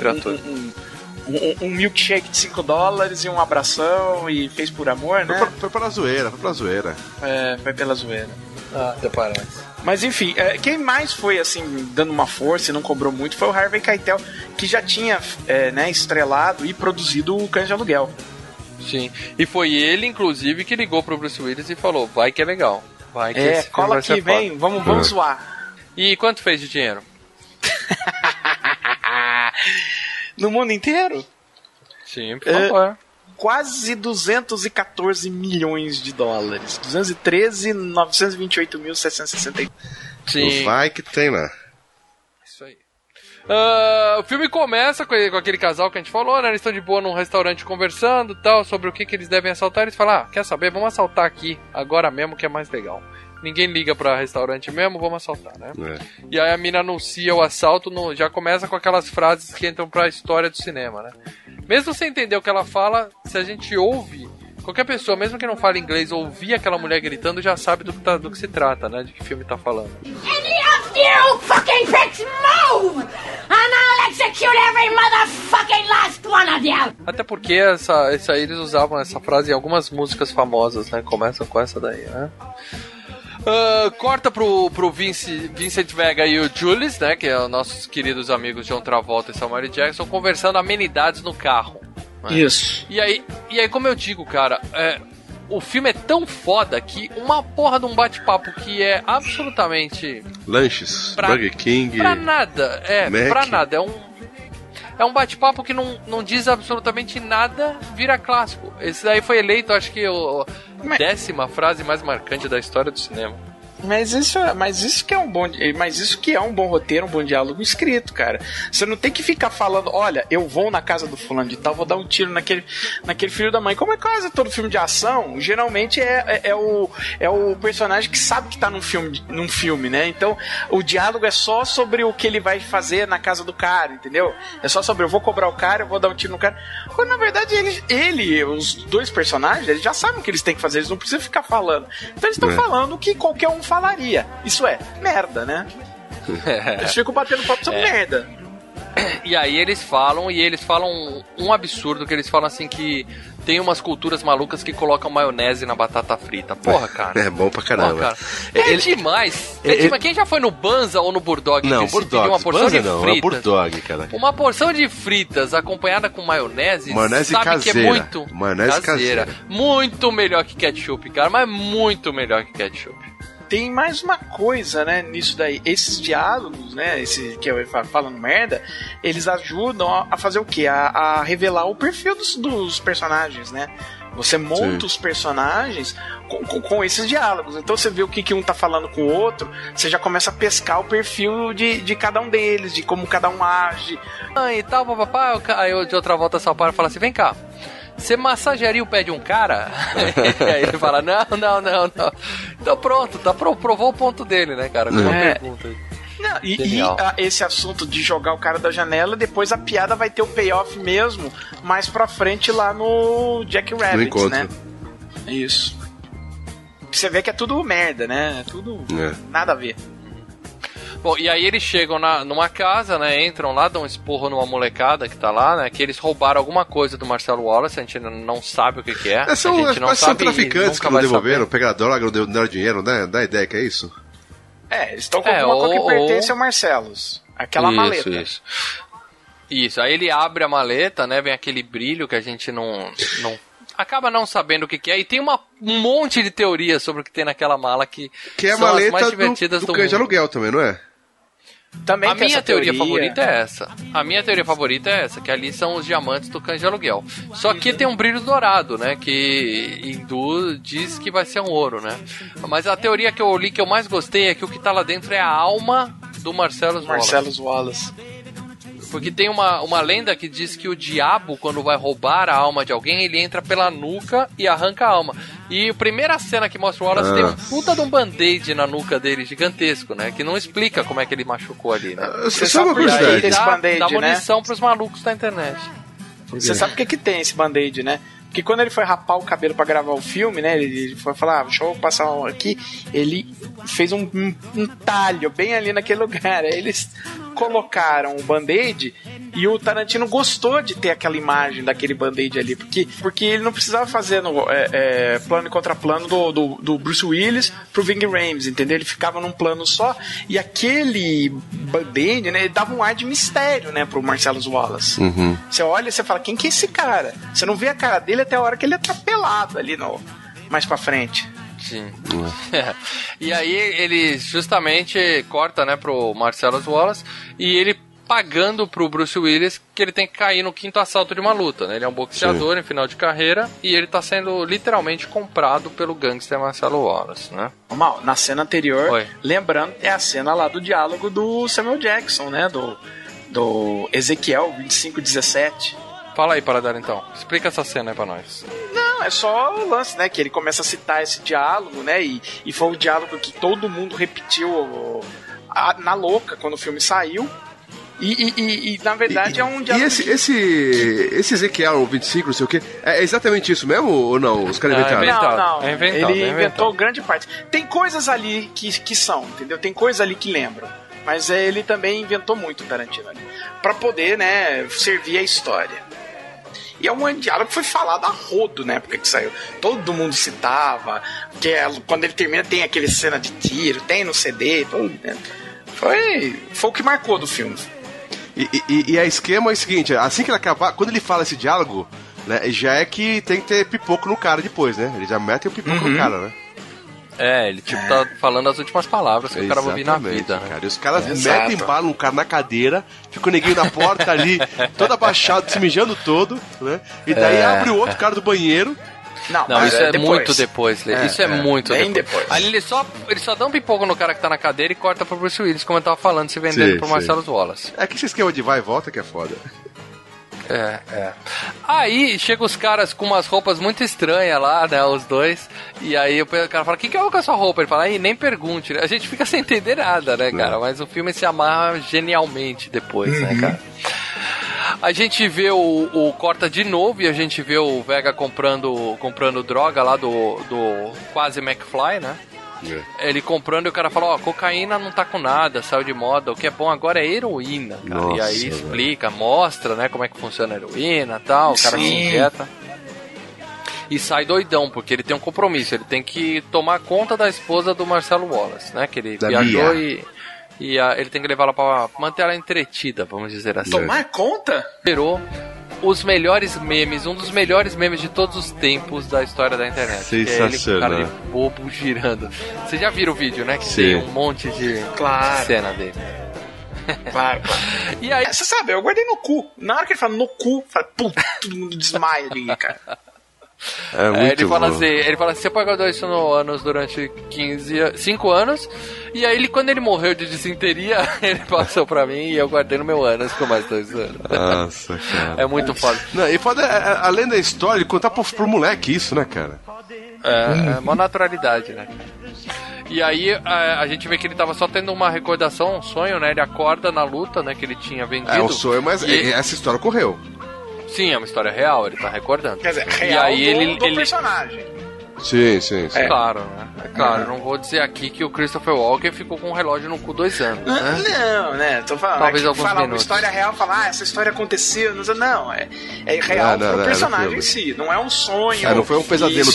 um milkshake de 5 dólares e um abração e fez por amor, né? Foi pela zoeira. Foi pela zoeira. Até parece. Mas enfim, quem mais foi assim, dando uma força e não cobrou muito foi o Harvey Keitel, que já tinha estrelado e produzido o Cães de Aluguel. Sim, e foi ele, inclusive, que ligou pro Bruce Willis e falou, vai que é legal. Vai que esse cola aqui, vem, vamos zoar. E quanto fez de dinheiro? No mundo inteiro? Sim, por favor. Quase 214 milhões de dólares. 213.928.760. Sim. Vai que tem lá. Isso aí. O filme começa com aquele casal que a gente falou, né? Eles estão de boa num restaurante conversando e tal, sobre o que eles devem assaltar. Eles falam, quer saber? Vamos assaltar aqui, agora mesmo, que é mais legal. Ninguém liga pra restaurante mesmo, vamos assaltar, né? E aí a mina anuncia o assalto, já começa com aquelas frases que entram pra história do cinema, né? Mesmo sem entender o que ela fala, se a gente ouve, qualquer pessoa, mesmo que não fale inglês, ouvir aquela mulher gritando, já sabe do que se trata, né? De que filme tá falando. And you have to You fucking pricks move! And I'll execute every motherfucking last one of you! Até porque isso aí eles usavam essa frase em algumas músicas famosas, né? Começam com essa daí, né? Corta pro Vincent Vega e o Julius, né? Que é os nossos queridos amigos John Travolta e Samuel L. Jackson, conversando amenidades no carro. Né? Isso. E aí, como eu digo, cara, o filme é tão foda que uma porra de um bate-papo que é absolutamente... Lanches, Burger King... Pra nada, Mac. Pra nada. É um bate-papo que não diz absolutamente nada, vira clássico. Esse daí foi eleito, acho que, a 10ª frase mais marcante da história do cinema. Mas isso que é um bom roteiro, um bom diálogo escrito, cara. Você não tem que ficar falando, olha, eu vou na casa do fulano de tal, vou dar um tiro naquele filho da mãe. Como é quase todo filme de ação, geralmente é o personagem que sabe que tá num filme, né? Então, o diálogo é só sobre o que ele vai fazer na casa do cara, entendeu? É só sobre, eu vou cobrar o cara, eu vou dar um tiro no cara. Quando, na verdade, os dois personagens, eles já sabem o que eles têm que fazer, eles não precisam ficar falando. Então, eles estão falando o que qualquer um falaria. Isso é, merda, né? Eles ficam batendo papo sobre merda. E aí eles falam um absurdo, que eles falam assim que tem umas culturas malucas que colocam maionese na batata frita. Porra, cara. É bom pra caramba. Porra, cara. Demais. Demais. Quem já foi no Banza ou no Burdog? Não, Burdog. Uma porção Banza de não, fritas. é Burdog, cara. Uma porção de fritas acompanhada com maionese. Maionese sabe caseira. Que é muito maionese caseira. Muito melhor que ketchup, cara. Mas muito melhor que ketchup. Tem mais uma coisa, né, nisso daí. Esses diálogos, né, esse que eu falando merda, eles ajudam a fazer o quê? A revelar o perfil dos personagens, né? Você monta os personagens com esses diálogos. Então você vê o que um tá falando com o outro, você já começa a pescar o perfil de cada um deles, de como cada um age. E tal, papapá. Aí eu de outra volta só para e fala assim, vem cá. Você massagearia o pé de um cara? Aí ele fala, não. Então pronto, provou o ponto dele, né, cara? Com uma pergunta. Não, e esse assunto de jogar o cara da janela, depois a piada vai ter o payoff mesmo, mais pra frente lá no Jack Rabbit, né? Isso. Você vê que é tudo merda, né? É tudo nada a ver. Bom, e aí eles chegam numa casa, né? Entram lá, dão um esporro numa molecada que tá lá, né? Que eles roubaram alguma coisa do Marcelo Wallace, a gente não sabe o que é. São traficantes que não devolveram, pegaram droga, não deram dinheiro, né? Dá ideia que é isso? Eles estão com alguma coisa que pertence ao Marcelos. Aquela maleta. Isso, aí ele abre a maleta, né? Vem aquele brilho que a gente não acaba não sabendo o que é. E tem um monte de teorias sobre o que tem naquela mala que é a são maleta as mais divertidas do cães de aluguel também, não é? Também a minha teoria favorita é essa. A minha teoria favorita é essa, que ali são os diamantes do cães de aluguel. Só que tem um brilho dourado, né? Que hindu diz que vai ser um ouro, né? Mas a teoria que eu li que eu mais gostei é que o que tá lá dentro é a alma do Marcellus Wallace. Porque tem uma lenda que diz que o diabo, quando vai roubar a alma de alguém, ele entra pela nuca e arranca a alma. E a primeira cena que mostra o Wallace tem um puta de um band-aid na nuca dele, gigantesco, né? Que não explica como é que ele machucou ali, né? Você sabe uma curiosidade? Dá munição pros malucos da internet. Você sabe o que tem esse band-aid, né? Porque quando ele foi rapar o cabelo pra gravar o filme, né? Ele foi falar, deixa eu passar aqui. Ele fez um talho bem ali naquele lugar. Aí eles colocaram o band-aid e o Tarantino gostou de ter aquela imagem daquele band-aid ali. Porque ele não precisava fazer plano e contraplano do Bruce Willis pro Ving Rhames, entendeu? Ele ficava num plano só. E aquele band-aid, né? Ele dava um ar de mistério, né? Pro Marcellus Wallace. Uhum. Você olha e você fala, quem que é esse cara? Você não vê a cara dele até a hora que ele tá pelado ali mais pra frente. Sim. E aí ele justamente corta, né, pro Marcellus Wallace e ele pagando pro Bruce Willis que ele tem que cair no 5º assalto de uma luta, né? Ele é um boxeador em final de carreira e ele tá sendo literalmente comprado pelo gangster Marcellus Wallace, né? Mal, na cena anterior, lembrando, é a cena lá do diálogo do Samuel Jackson, né? Do Ezequiel 25:17. Fala aí, Paradela, então. Explica essa cena aí pra nós. Não, é só o lance, né? Que ele começa a citar esse diálogo, né? E foi um diálogo que todo mundo repetiu na louca quando o filme saiu. E na verdade é um diálogo... E esse Ezequiel 25, não sei o que, é exatamente isso mesmo ou não? Os caras inventaram? Não. É inventado, ele inventou grande parte. Tem coisas ali que são, entendeu? Tem coisas ali que lembram. Mas ele também inventou muito o Tarantino ali, pra poder, né, servir a história. E é um diálogo que foi falado a rodo na época que saiu. Todo mundo citava, porque quando ele termina tem aquele cena de tiro, tem no CD, né? Foi o que marcou do filme. E a esquema é o seguinte, assim que ele acabar, quando ele fala esse diálogo, né, já é que tem que ter pipoco no cara depois, né? Ele já mete o pipoco no cara, né? Ele tá falando as últimas palavras que o cara vai ouvir na vida, né? Cara. E os caras metem bala no cara na cadeira, fica o neguinho na porta ali, todo abaixado, se mijando todo, né? E daí abre o outro cara do banheiro. Não, isso é muito depois, Lê. Isso é muito depois. Ali ele só dá um pipoco no cara que tá na cadeira e corta pro Bruce Willis, como eu tava falando, se vendendo pro Marcelo Wallace. É que esse esquema de vai e volta que é foda. Aí chega os caras com umas roupas muito estranhas lá, né, os dois. E aí o cara fala, o que é com a sua roupa? Ele fala, nem pergunte, né? A gente fica sem entender nada, né, cara? Mas o filme se amarra genialmente depois, né, cara? A gente vê o corta de novo e a gente vê o Vega comprando droga lá do quase McFly, né? Ele comprando e o cara fala, cocaína não tá com nada, saiu de moda, o que é bom agora é heroína, cara. Nossa, e aí explica, mostra, né, como é que funciona a heroína e tal, o cara se injeta e sai doidão, porque ele tem um compromisso, ele tem que tomar conta da esposa do Marcelo Wallace, né, que ele viajou e ele tem que levar ela pra manter ela entretida, vamos dizer assim. Tomar conta? Esperou os melhores memes, um dos melhores memes de todos os tempos da história da internet. Sensacional. Que é ele com o cara de bobo girando. Vocês já viram o vídeo, né? Que tem um monte de cena dele. Claro. E aí, você sabe, eu guardei no cu. Na hora que ele fala no cu, todo mundo desmaia ali, cara. Ele fala assim, você pode guardar isso no ânus durante 5 anos. E aí, quando ele morreu de disenteria, ele passou pra mim e eu guardei no meu ânus por mais 2 anos. Nossa, cara. É muito foda. Não, e foda, além da história, ele contar pro moleque isso, né, cara? É uma naturalidade, né? E aí a gente vê que ele tava só tendo uma recordação, um sonho, né? Ele acorda na luta, né? Que ele tinha vendido. É um sonho, mas essa história ocorreu. Sim, é uma história real, ele tá recordando. Quer dizer, real e aí do personagem. Sim. Claro, né? É claro, eu não vou dizer aqui que o Christopher Walken ficou com um relógio no cu 2 anos, né? Não, né? Tô falando. Talvez alguns falar minutos. Uma história real, falar, essa história aconteceu. Não, é real pro personagem em si, não é um sonho. Não foi um pesadelo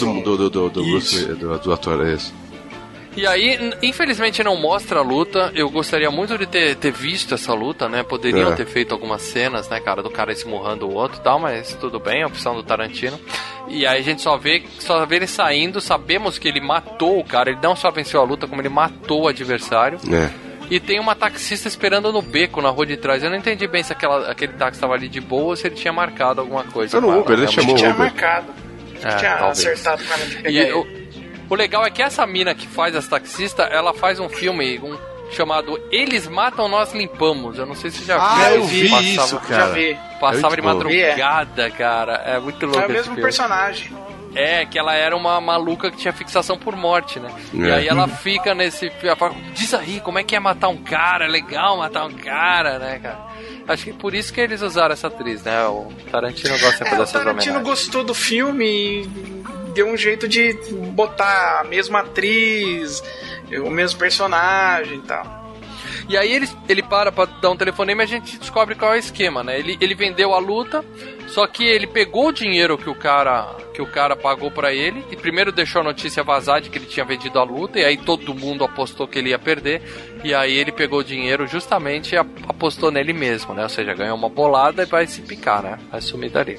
do ator, é isso. E aí, infelizmente não mostra a luta. Eu gostaria muito de ter visto essa luta, né? Poderiam ter feito algumas cenas, né, cara, do cara esmurrando o outro e tal, mas tudo bem, é a opção do Tarantino. E aí a gente só vê ele saindo, sabemos que ele matou o cara, ele não só venceu a luta, como ele matou o adversário. E tem uma taxista esperando no beco, na rua de trás. Eu não entendi bem se aquele táxi estava ali de boa ou se ele tinha marcado alguma coisa. Foi no Uber, ele chamou o Uber. Tinha marcado. Tinha acertado o cara de pegar ele. O legal é que essa mina que faz as taxistas, ela faz um filme chamado Eles Matam, Nós Limpamos. Eu não sei se já viu. Eu vi isso, cara. Já vi. Passava de madrugada, cara. É muito louco. É o mesmo personagem. Que ela era uma maluca que tinha fixação por morte, né? E aí ela fica nesse... Ela fala, diz aí, como é que é matar um cara? É legal matar um cara, né, cara? Acho que por isso que eles usaram essa atriz, né? O Tarantino gosta de fazer essas homenagens. O Tarantino gostou do filme e deu um jeito de botar a mesma atriz, o mesmo personagem e tal. E aí ele para pra dar um telefonema e a gente descobre qual é o esquema, né? Ele vendeu a luta, só que ele pegou o dinheiro que o cara pagou pra ele e primeiro deixou a notícia vazar de que ele tinha vendido a luta e aí todo mundo apostou que ele ia perder e aí ele pegou o dinheiro justamente e apostou nele mesmo, né? Ou seja, ganhou uma bolada e vai se picar, né? Vai sumir dali.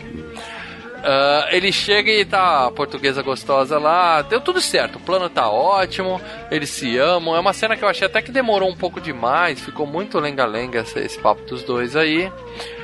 Ele chega e tá a portuguesa gostosa lá, deu tudo certo, o plano tá ótimo, eles se amam, é uma cena que eu achei até que demorou um pouco demais, ficou muito lenga-lenga esse papo dos dois aí.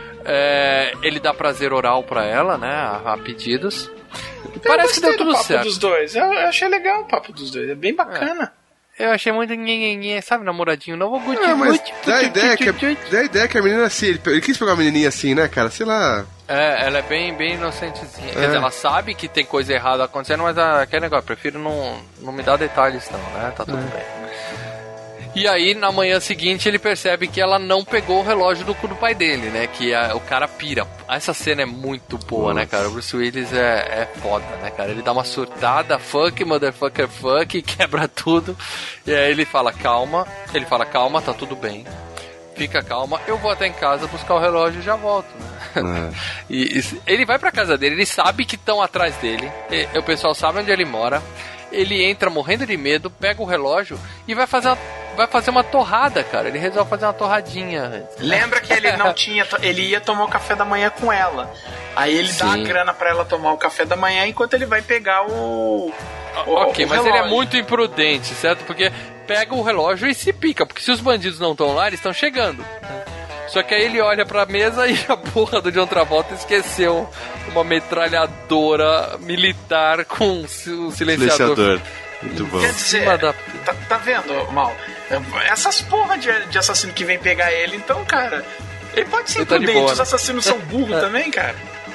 Ele dá prazer oral pra ela, né, a pedidos. Parece que deu tudo papo certo. Dos dois. Eu achei legal o papo dos dois, é bem bacana. Eu achei muito sabe, namoradinho novo, mas dá a ideia que a menina assim, ele quis pegar uma menininha assim, né, cara, sei lá. Ela é bem inocentezinha. Quer dizer, ela sabe que tem coisa errada acontecendo, mas aquele negócio, prefiro não me dar detalhes não, né? Tá tudo bem. E aí, na manhã seguinte, ele percebe que ela não pegou o relógio do cu do pai dele, né? Que o cara pira. Essa cena é muito boa, né, cara? O Bruce Willis é foda, né, cara? Ele dá uma surtada, fuck, motherfucker, fuck, quebra tudo. E aí ele fala, calma. Ele fala, calma, tá tudo bem. Fica calma, eu vou até em casa buscar o relógio e já volto, né? E ele vai pra casa dele, ele sabe que estão atrás dele. O pessoal sabe onde ele mora. Ele entra morrendo de medo, pega o relógio e vai fazer uma torrada, cara. Ele resolve fazer uma torradinha. Lembra que ele não tinha... Ele ia tomar o café da manhã com ela. Aí ele dá a grana pra ela tomar o café da manhã enquanto ele vai pegar o mas relógio. ele é muito imprudente, certo? Porque pega o relógio e se pica. Porque se os bandidos não estão lá, eles estão chegando. Só que aí ele olha pra mesa e a porra do John Travolta esqueceu uma metralhadora militar com um silenciador. Muito bom. Quer dizer, tá vendo, Mal? Essas porra de assassino que vem pegar ele, então, cara, ele pode ser imprudente, boa, né? Os assassinos são burros também, cara.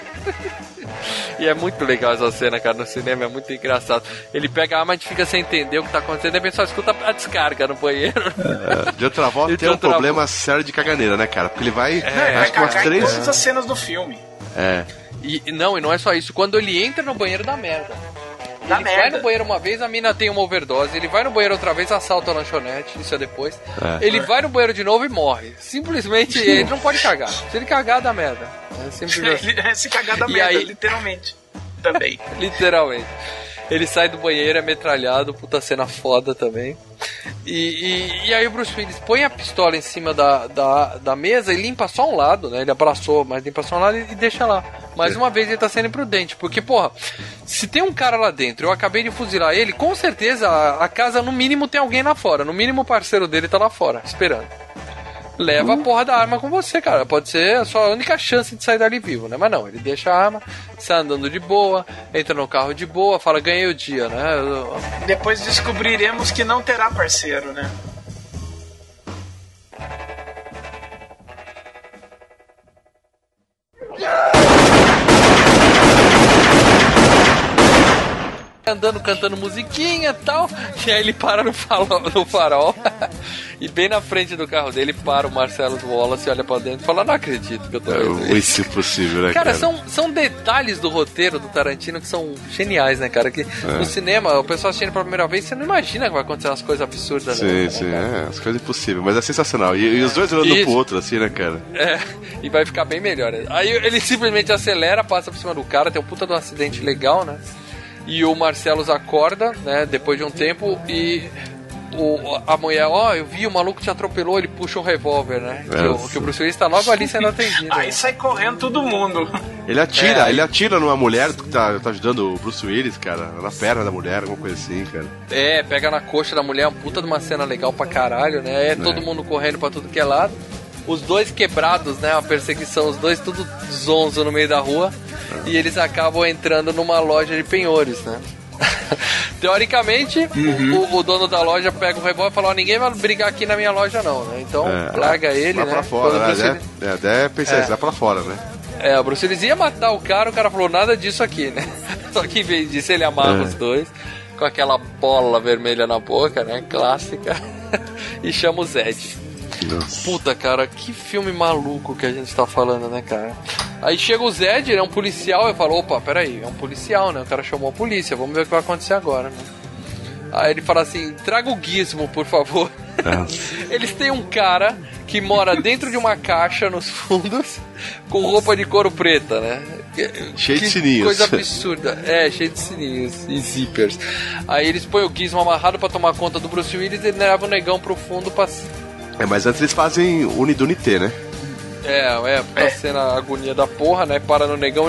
E é muito legal essa cena, cara, no cinema, é muito engraçado. Ele pega a arma e a gente fica sem entender o que tá acontecendo, de repente só escuta a descarga no banheiro. De outra volta tem um problema sério de caganeira, né, cara? Porque ele vai... Acho que umas 3... em todas as cenas do filme. E não é só isso, quando ele entra no banheiro dá merda. Ele vai no banheiro uma vez, a mina tem uma overdose. Ele vai no banheiro outra vez, assalta a lanchonete. Isso é depois. Ele vai no banheiro de novo e morre. Simplesmente, ele não pode cagar. Se ele cagar, dá merda. É simplesmente assim. Se cagar, dá merda, aí, literalmente. Também. Literalmente. Ele sai do banheiro, é metralhado. Puta cena foda também. E aí o Bruce Willis põe a pistola em cima da mesa e limpa só um lado, né? Ele abraçou, mas limpa só um lado e deixa lá. Mais uma vez ele tá sendo imprudente, porque, porra, se tem um cara lá dentro, eu acabei de fuzilar ele, com certeza a casa no mínimo tem alguém lá fora. No mínimo o parceiro dele tá lá fora, esperando. Leva a porra da arma com você, cara. Pode ser a sua única chance de sair dali vivo, né? Mas não, ele deixa a arma, sai andando de boa, entra no carro de boa, fala, ganhei o dia, né? Depois descobriremos que não terá parceiro, né? Andando, cantando musiquinha e tal. E aí ele para no farol e bem na frente do carro dele para o Marcelo Wallace, olha pra dentro e fala, não acredito que eu tô vendo isso. É impossível, né, cara? São detalhes do roteiro do Tarantino que são geniais, né, cara? Que no cinema, o pessoal assistindo pela primeira vez, você não imagina que vai acontecer umas coisas absurdas. Sim, né, as coisas impossíveis, mas é sensacional. E os dois olhando pro outro, assim, né, cara? E vai ficar bem melhor. Aí ele simplesmente acelera, passa por cima do cara, tem um puta de um acidente legal, né? E o Marcelo acorda, né, depois de um tempo, e a mulher, eu vi, o maluco te atropelou, ele puxa um revólver, né? Que o Bruce Willis tá logo ali sendo atendido. Aí sai correndo todo mundo. Ele atira numa mulher que tá ajudando o Bruce Willis, cara, na perna da mulher, alguma coisa assim, cara. Pega na coxa da mulher, uma puta de uma cena legal pra caralho, né? Todo mundo correndo pra tudo que é lado. Os dois quebrados, né? A perseguição, os dois tudo zonzo no meio da rua. E eles acabam entrando numa loja de penhores, né? Teoricamente, o dono da loja pega o revólver e fala, ninguém vai brigar aqui na minha loja não, né? Então, larga ele, né? Pra fora, né? Até pensar isso, vai pra fora, né? O Bruce Willis ia matar o cara falou, nada disso aqui, né? Só que em vez disso, ele amarra os dois com aquela bola vermelha na boca, né? Clássica. E chama o Zed. Nossa. Puta, cara, que filme maluco que a gente tá falando, né, cara? Aí chega o Zed, ele é um policial, eu falo, opa, peraí, é um policial, né? O cara chamou a polícia, vamos ver o que vai acontecer agora, né? Aí ele fala assim, traga o Gizmo, por favor. Eles têm um cara que mora dentro de uma caixa nos fundos, com roupa de couro preta, né? Cheio de sininhos. Coisa absurda. Cheio de sininhos e zippers. Aí eles põem o Gizmo amarrado pra tomar conta do Bruce Willis e ele leva o negão pro fundo pra... mas antes eles fazem Unidunité, né? Tá sendo a agonia da porra, né? Para no negão.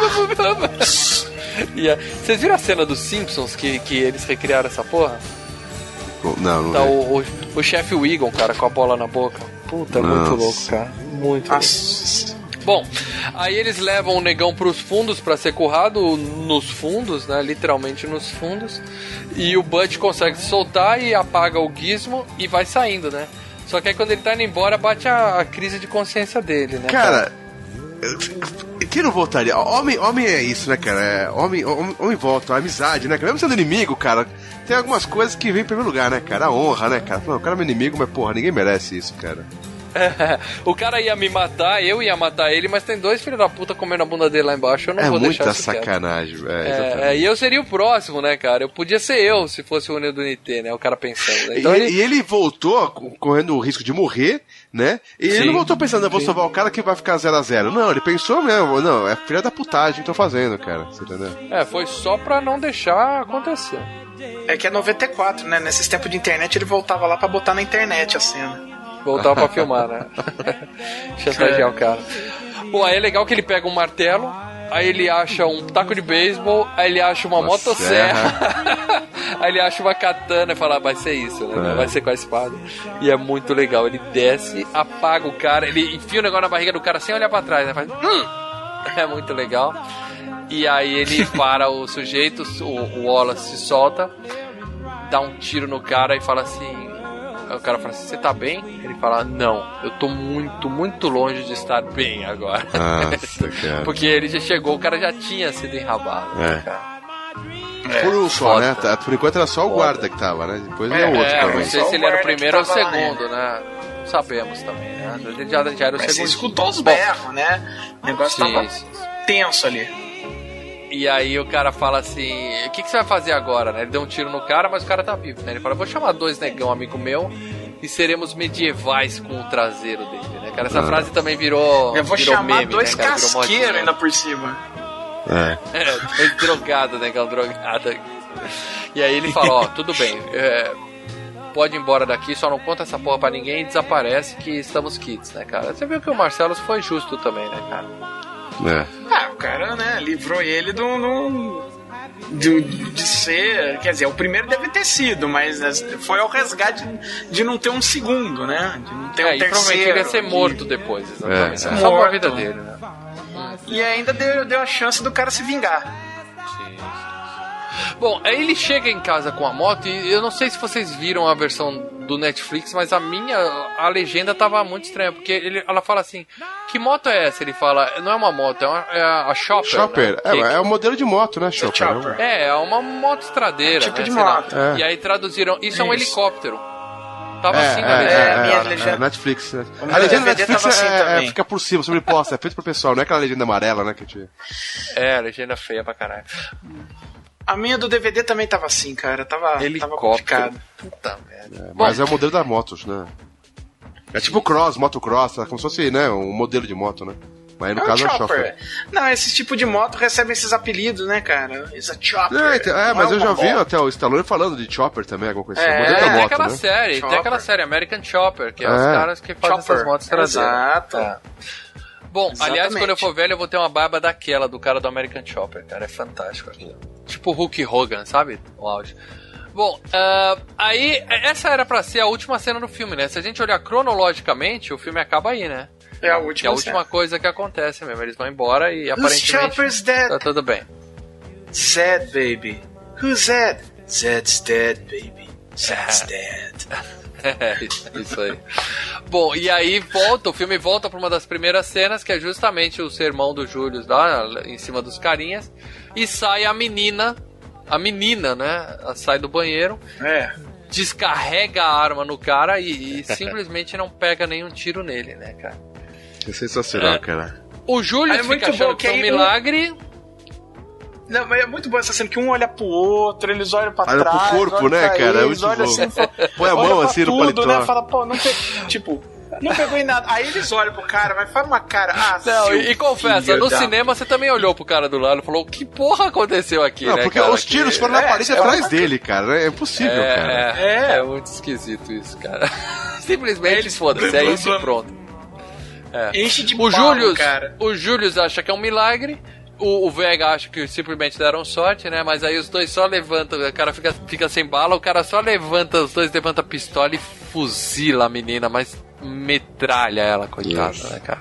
Vocês viram a cena dos Simpsons que eles recriaram essa porra? Não tá o chefe Wiggum, cara, com a bola na boca. Puta, muito louco, cara. Muito louco. Bom, aí eles levam o negão pros fundos pra ser currado nos fundos, né? Literalmente nos fundos. E o Butch consegue se soltar e apaga o Gizmo e vai saindo, né? Só que aí quando ele tá indo embora, bate a crise de consciência dele, né? Cara, Quem não voltaria? Homem é isso, né, cara? Homem volta, a amizade, né, cara? Mesmo sendo inimigo, cara, tem algumas coisas que vêm em primeiro lugar, né, cara? A honra, né, cara? Pô, o cara é meu inimigo, mas, porra, ninguém merece isso, cara. O cara ia me matar, eu ia matar ele, mas tem 2 filhos da puta comendo a bunda dele lá embaixo, eu não vou deixar isso quieto. É muita sacanagem, e eu seria o próximo, né, cara? Eu podia ser eu, se fosse o Unido do NT, né? O cara pensando. Né? Então e ele voltou correndo o risco de morrer, né? E ele não voltou pensando, eu vou salvar o cara que vai ficar 0-0. Não, ele pensou mesmo, não, é filha da putagem que tô fazendo, cara. Você entendeu? Foi só pra não deixar acontecer. É que é 94, né? Nesses tempos de internet ele voltava lá pra botar na internet a cena. Voltava pra filmar, né? Chantagear o cara. Pô, aí é legal que ele pega um martelo, aí ele acha um taco de beisebol, aí ele acha uma motosserra, aí ele acha uma katana e fala, vai ser isso, né? Vai ser com a espada. E é muito legal, ele desce, apaga o cara, ele enfia o negócio na barriga do cara sem olhar pra trás, né? Faz, É muito legal. E aí ele para o sujeito, o Wallace se solta, dá um tiro no cara e fala assim... Aí o cara fala assim, você tá bem? Ele fala, não, eu tô muito, muito longe de estar bem agora. Nossa, cara. Porque ele já chegou, o cara já tinha sido enrabado, né, cara? Por um só, né? Por enquanto era só o guarda que tava, né? Depois veio o outro também. Não sei se ele era o primeiro ou o segundo, né? Não sabemos também, né? Ele já era o segundo. Você escutou os berros, né? O negócio tava tenso ali. E aí o cara fala assim, o que você vai fazer agora, né? Ele deu um tiro no cara, mas o cara tá vivo, né? Ele fala, vou chamar 2 negão, amigo meu, e seremos medievais com o traseiro dele, né? Cara, essa frase também virou eu vou chamar meme, 2 né, casqueiros ainda por cima. 2 drogados, né? Drogada. E aí ele fala, ó, tudo bem, pode ir embora daqui, só não conta essa porra pra ninguém e desaparece que estamos quites, né, cara? Você viu que o Marcelo foi justo também, né, cara? O cara, né, livrou ele de ser... Quer dizer, o primeiro deve ter sido, mas foi ao resgate de não ter um segundo, né? De não ter um terceiro. E provavelmente ele ia ser morto depois, exatamente. Salvou a vida dele, né? E ainda deu a chance do cara se vingar. Sim. Bom, aí ele chega em casa com a moto e eu não sei se vocês viram a versão do Netflix, mas a legenda tava muito estranha, porque ela fala assim, que moto é essa? Ele fala, não é uma moto, é a Chopper. Chopper, né? É um modelo de moto, né, Chopper? É uma moto estradeira, tipo né, de moto. E aí traduziram, isso é um helicóptero. Tava assim na legenda. Netflix, né? A legenda Netflix assim fica por cima, sobreposta, é feito pro pessoal, não é aquela legenda amarela, né? A legenda feia pra caralho. A minha do DVD também tava assim, cara. Tava complicado. Puta merda. Mas é o modelo da motos, né? É tipo motocross, como se fosse, né, um modelo de moto, né? Mas no caso é o Chopper. Não, esse tipo de moto recebe esses apelidos, né, cara? Essa Chopper. Mas eu já vi até o Stallone falando de Chopper também, alguma coisa assim. Modelo da moto, aquela né? série, tem aquela série American Chopper, que é os caras que fazem essas motos traseiras. Exato. Bom, aliás, quando eu for velho, eu vou ter uma barba daquela, do cara do American Chopper, cara. É fantástico aquilo. Tipo o Hulk Hogan, sabe? O auge. Bom, aí, essa era pra ser a última cena do filme, né? Se a gente olhar cronologicamente, o filme acaba aí, né? É a última, última coisa que acontece mesmo. Eles vão embora e aparentemente Chopper's dead. Tá tudo bem. Zed, baby. Who's Zed? Zed's dead, baby. Zed's dead. Isso aí. Bom, e aí o filme volta pra uma das primeiras cenas, que é justamente o sermão do Júlio lá em cima dos carinhas, e sai a menina, né? Ela sai do banheiro, descarrega a arma no cara e simplesmente não pega nenhum tiro nele, né, cara? É sensacional, cara. O Júlio fica achando que é um milagre. Não, mas é muito bom essa cena que um olha pro outro, eles olham pra trás. Olha pro corpo, né, cara? É muito bom. Assim, põe a mão assim no paletó. Né? Fala, pô, não pegou em nada. Aí eles olham pro cara, mas faz uma cara. Não, e confessa, no cinema você também olhou pro cara do lado e falou: que porra aconteceu aqui? Não, né, porque cara, os tiros foram na parede atrás dele, cara. É impossível, cara. É muito esquisito isso, cara. Simplesmente foda-se, é isso e pronto. Enche de cara. O Júlio acha que é um milagre. O Vega acha que simplesmente deram sorte, né? Mas aí os dois só levantam, o cara fica sem bala, o cara só levanta, os dois levantam a pistola e fuzila a menina, mas metralha ela, coitada, né, cara?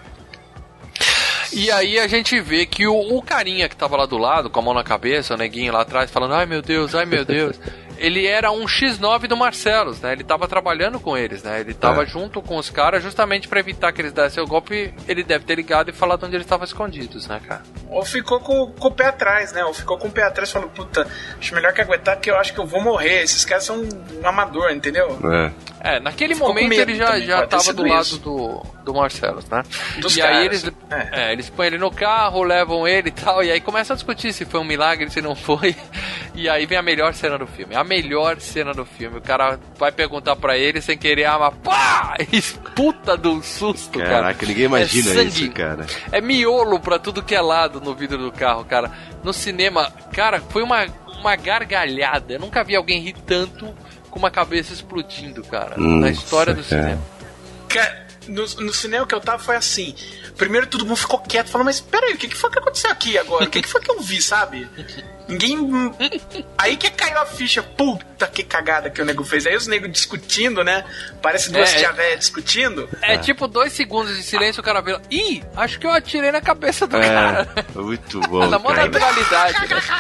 E aí a gente vê que o carinha que tava lá do lado, com a mão na cabeça, o neguinho lá atrás, falando, ai meu Deus, ele era um X9 do Marcellus, né? Ele tava trabalhando com eles, né? Ele tava junto com os caras justamente pra evitar que eles dessem o golpe. Ele deve ter ligado e falado onde eles estavam escondidos, né, cara? Ou ficou com o pé atrás, né? Ou ficou com o pé atrás e falou, puta, acho melhor que aguentar porque eu acho que eu vou morrer. Esses caras são um amador, entendeu? Naquele Ficou momento ele já tava do isso. lado do Marcellus, né? Dos e caras. aí eles põem ele no carro, levam ele e tal, e aí começam a discutir se foi um milagre, se não foi. E aí vem a melhor cena do filme. A melhor cena do filme. O cara vai perguntar pra ele sem querer, mas pá! Puta do susto, cara. Caraca, ninguém imagina isso, cara. É miolo pra tudo que é lado no vidro do carro, cara. No cinema, cara, foi uma gargalhada. Eu nunca vi alguém rir tanto com uma cabeça explodindo, cara. Na história do cinema. Cara, no cinema que eu tava foi assim. Primeiro todo mundo ficou quieto, falando, mas peraí, o que foi que aconteceu aqui agora? O que foi que eu vi, sabe? Ninguém... Aí que caiu a ficha. Puta, que cagada que o nego fez. Aí os negros discutindo, né? Parece duas tia véia discutindo. Tipo 2 segundos de silêncio, o cara vê... Ih, acho que eu atirei na cabeça do cara. Muito bom, na maior naturalidade.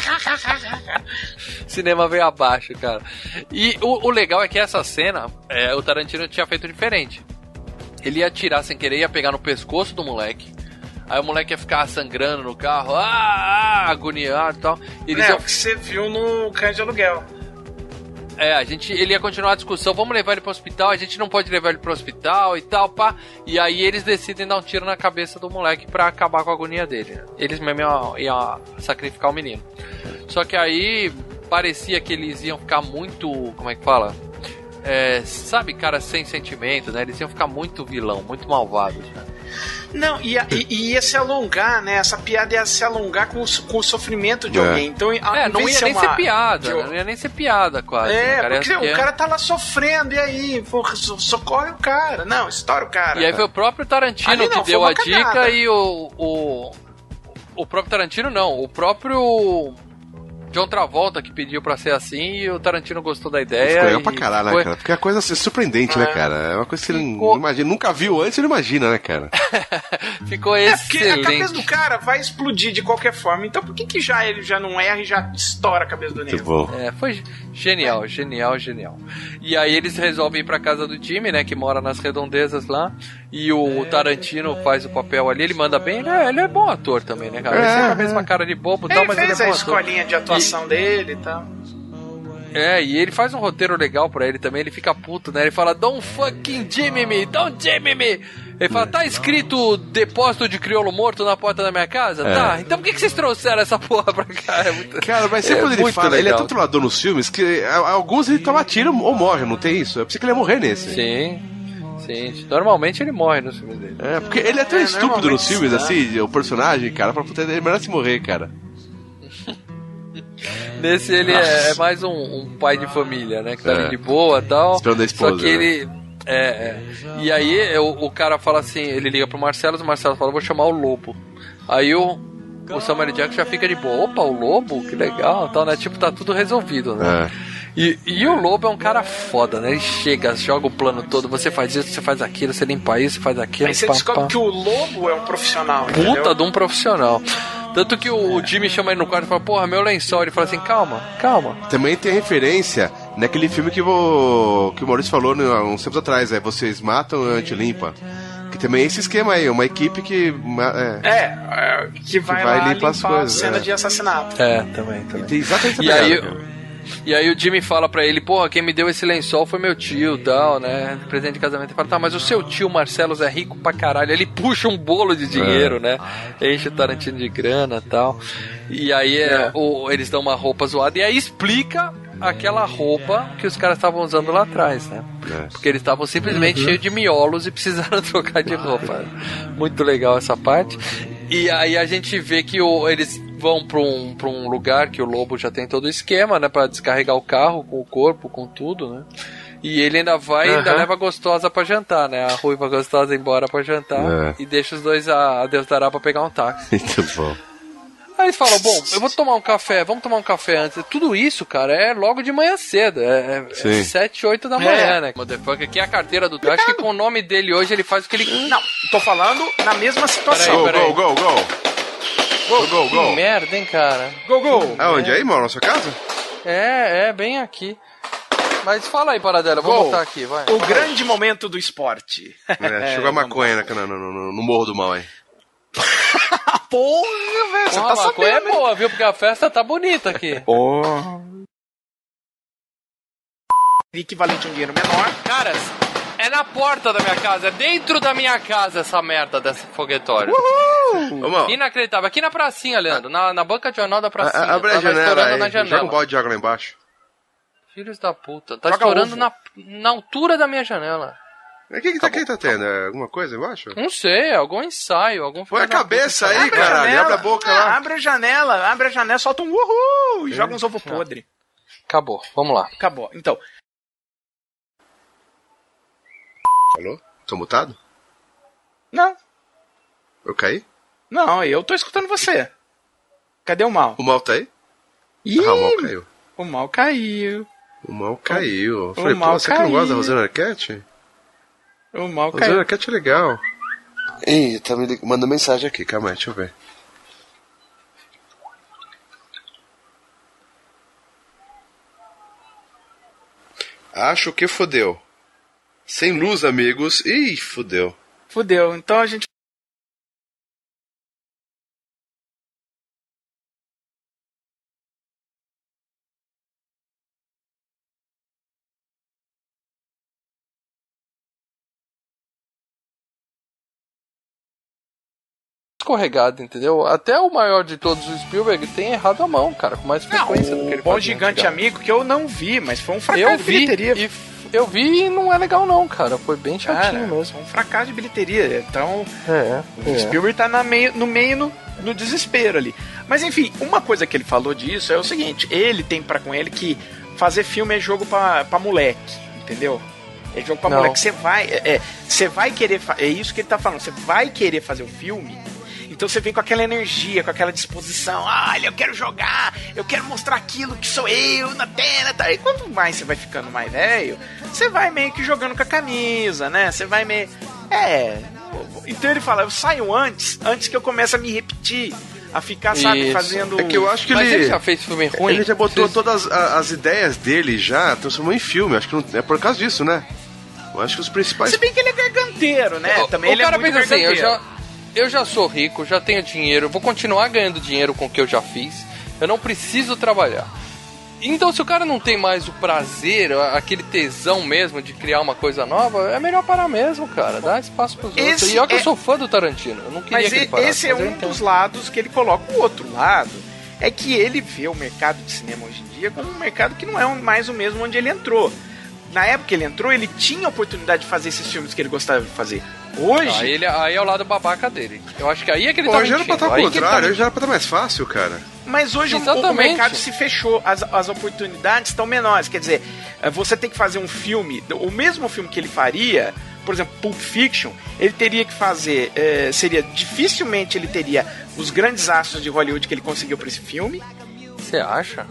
O cinema veio abaixo, cara. E o legal é que essa cena, o Tarantino tinha feito diferente. Ele ia atirar sem querer, ia pegar no pescoço do moleque. Aí o moleque ia ficar sangrando no carro, agoniado e tal. O que você viu no Cães de Aluguel. Ele ia continuar a discussão, vamos levar ele pro hospital, a gente não pode levar ele pro hospital e tal, pá. E aí eles decidem dar um tiro na cabeça do moleque pra acabar com a agonia dele. Eles mesmo iam sacrificar o menino. Só que aí parecia que eles iam ficar muito, como é que fala? Sabe, cara, sem sentimento, né? Eles iam ficar muito vilão, muito malvados, né? Não, ia se alongar, né? Essa piada ia se alongar com o sofrimento de alguém. Então, não ia nem ser piada, não ia nem ser piada quase. Porque o cara tá lá sofrendo, e aí? Porra, socorre o cara. Não, estoura o cara. E aí foi o próprio Tarantino que deu a dica e o próprio Tarantino não, o próprio John Travolta que pediu pra ser assim e o Tarantino gostou da ideia. Ficou legal pra caralho, né, cara? Porque é coisa assim, surpreendente, né, cara? É uma coisa que você não imagina, nunca viu antes, você não imagina, né, cara? Ficou excelente. Porque a cabeça do cara vai explodir de qualquer forma, então por que ele já não erra e já estoura a cabeça do nego? Muito bom. Foi genial. E aí eles resolvem ir pra casa do Jimmy, né, que mora nas redondezas lá, e o Tarantino faz o papel ali, ele manda bem, ele é bom ator também, né, cara? Ele tem a mesma cara de bobo, tal, mas ele é bom ator. Fez a escolinha de atuação dele e tal. E ele faz um roteiro legal pra ele também, ele fica puto, né? Ele fala, don't fucking Jimmy me, don't Jimmy me. Ele fala, tá escrito depósito de crioulo morto na porta da minha casa? Tá, então por que vocês trouxeram essa porra pra cá? Cara, mas sempre quando ele fala, legal. Ele é tanto lador nos filmes que alguns ele toma tiro ou morre, não tem isso? Eu pensei que ele ia morrer nesse. Sim, normalmente ele morre nos filmes dele. Porque ele é tão estúpido nos filmes, assim, o personagem, cara, pra puta, ele merece morrer, cara. Nesse ele é mais um pai de família, né? Que tá ali de boa e tal. Esperando a esposa, só que ele... E aí o cara fala assim, ele liga pro Marcelo, o Marcelo fala, vou chamar o Lobo. Aí o Samuel Jackson já fica de boa. Opa, o Lobo? Que legal, tal, né? Tipo, tá tudo resolvido, né? E o Lobo é um cara foda, né? Ele chega, joga o plano todo, você faz isso, você faz aquilo, você limpa isso, você faz aquilo. Aí você descobre que o Lobo é um profissional, entendeu? Puta de um profissional. Tanto que o Jimmy chama ele no quarto e fala, porra, meu lençol. Ele fala assim, calma. Também tem referência naquele filme que o Maurício falou uns tempos atrás, Vocês Matam e a gente limpa. Que também é esse esquema aí, uma equipe que... que vai lá limpar as coisas, cena de assassinato. Também. Tem exatamente E aí o Jimmy fala pra ele, porra, quem me deu esse lençol foi meu tio, tal, né, presente de casamento. Ele fala, tá, mas o seu tio Marcellus é rico pra caralho. Ele puxa um bolo de dinheiro, né, enche o Tarantino de grana e tal. E aí eles dão uma roupa zoada e aí explica aquela roupa que os caras estavam usando lá atrás, né, porque eles estavam simplesmente cheios de miolos e precisaram trocar de roupa. Muito legal essa parte. E aí a gente vê que eles vão pra um lugar que o Lobo já tem todo o esquema, né? Pra descarregar o carro com o corpo, com tudo, né? E ele ainda leva a gostosa pra jantar, né? A ruiva gostosa embora pra jantar e deixa os dois a Deus dará pra pegar um táxi. Muito bom. Aí eles falam, bom, eu vou tomar um café, vamos tomar um café antes. Tudo isso, cara, é logo de manhã cedo. É 7, 8 da manhã, né? Motherfucker, aqui é a carteira do... Eu acho que com o nome dele hoje ele faz o que ele... Não, tô falando na mesma situação. Peraí. Go. Que merda, hein, cara. Go. Aonde? Aí, mora na sua casa? É bem aqui. Mas fala aí, Paradela, eu vou Gol. botar aqui, vai. O grande momento do esporte. Jogou a maconha no Morro do Mal, hein? Porra, velho, você tá a maconha sabendo, é boa, viu? Porque a festa tá bonita aqui. Porra. Equivalente a um dinheiro menor. Caras, é na porta da minha casa, é dentro da minha casa essa merda desse foguetório. Vamos. Inacreditável. Aqui na pracinha, Leandro, na banca de jornal da pracinha. Abre a Tava janela estourando aí. na janela. Joga um balde de água lá embaixo. Filhos da puta. Tá Joga estourando ovo. na altura da minha janela. O que tá tendo? É alguma coisa embaixo? Não sei, algum ensaio, algum Põe a filho da cabeça puta. aí, caralho. Abre a boca lá. Abre a janela, solta um uhul e joga uns ovos podres. Acabou, vamos lá. Acabou. Então, Alô? Tô mutado? não, Eu caí? eu tô escutando você. Cadê o mal? O mal tá aí? Ih, Ah, o mal caiu. o mal caiu. O mal caiu. Eu falei, mal pô, você que não gosta da caiu. Rosana Arquette? O mal Rosana caiu. Arquette é legal. Ih, tá me mandando mensagem aqui, calma aí, deixa eu ver. Acho que fodeu. Sem luz, amigos. Ih, fodeu. Fudeu. Então a gente. Escorregado, entendeu? Até o maior de todos os Spielberg tem errado a mão, cara, com mais frequência do que ele O Bom fazia Gigante antigamente. Amigo, que eu não vi, mas foi um fracasso Eu de vi bilheteria. eu vi e não é legal não, cara. Foi bem chatinho Cara, mesmo. foi um fracasso de bilheteria. Então, o É. Spielberg tá no desespero ali. Mas enfim, uma coisa que ele falou disso é o seguinte: ele tem pra com ele que fazer filme é jogo pra moleque, entendeu? É jogo pra Não. moleque. Você vai querer. É isso que ele tá falando. Você vai querer fazer o filme. Então você vem com aquela energia, com aquela disposição. Olha, eu quero jogar, eu quero mostrar aquilo que sou eu na tela. Tá? E quanto mais você vai ficando mais velho, você vai meio que jogando com a camisa, né? Você vai meio. Então ele fala, eu saio antes que eu comece a me repetir, a ficar, sabe, Isso. fazendo. É que eu acho que Mas ele ele já fez filme ruim? Ele já botou Vocês- todas as ideias dele, já transformou em filme. Acho que não, é por causa disso, né? Eu acho que os principais. Se bem que ele é garganteiro, né? Também o ele cara é muito pensa assim, garganteiro. eu já sou rico, já tenho dinheiro, vou continuar ganhando dinheiro com o que eu já fiz, eu não preciso trabalhar. Então, se o cara não tem mais o prazer, aquele tesão mesmo de criar uma coisa nova, é melhor parar mesmo, cara. Dá espaço pros outros. E olha que eu sou fã do Tarantino. Eu não queria Mas que ele parasse. esse é mas eu um entendo. dos lados que ele coloca. O outro lado é que ele vê o mercado de cinema hoje em dia como um mercado que não é mais o mesmo onde ele entrou. Na época que ele entrou, ele tinha a oportunidade de fazer esses filmes que ele gostava de fazer. Hoje... Aí é o lado babaca dele. Eu acho que aí é que ele tá Hoje era pra mentindo. estar Aí ao que ele tá contrário, hoje mentindo. era pra estar mais fácil, cara. Mas hoje o Exatamente. mercado se fechou, as oportunidades estão menores. Quer dizer, você tem que fazer um filme, o mesmo filme que ele faria, por exemplo, Pulp Fiction, ele teria que fazer, dificilmente ele teria os grandes astros de Hollywood que ele conseguiu para esse filme. Você acha?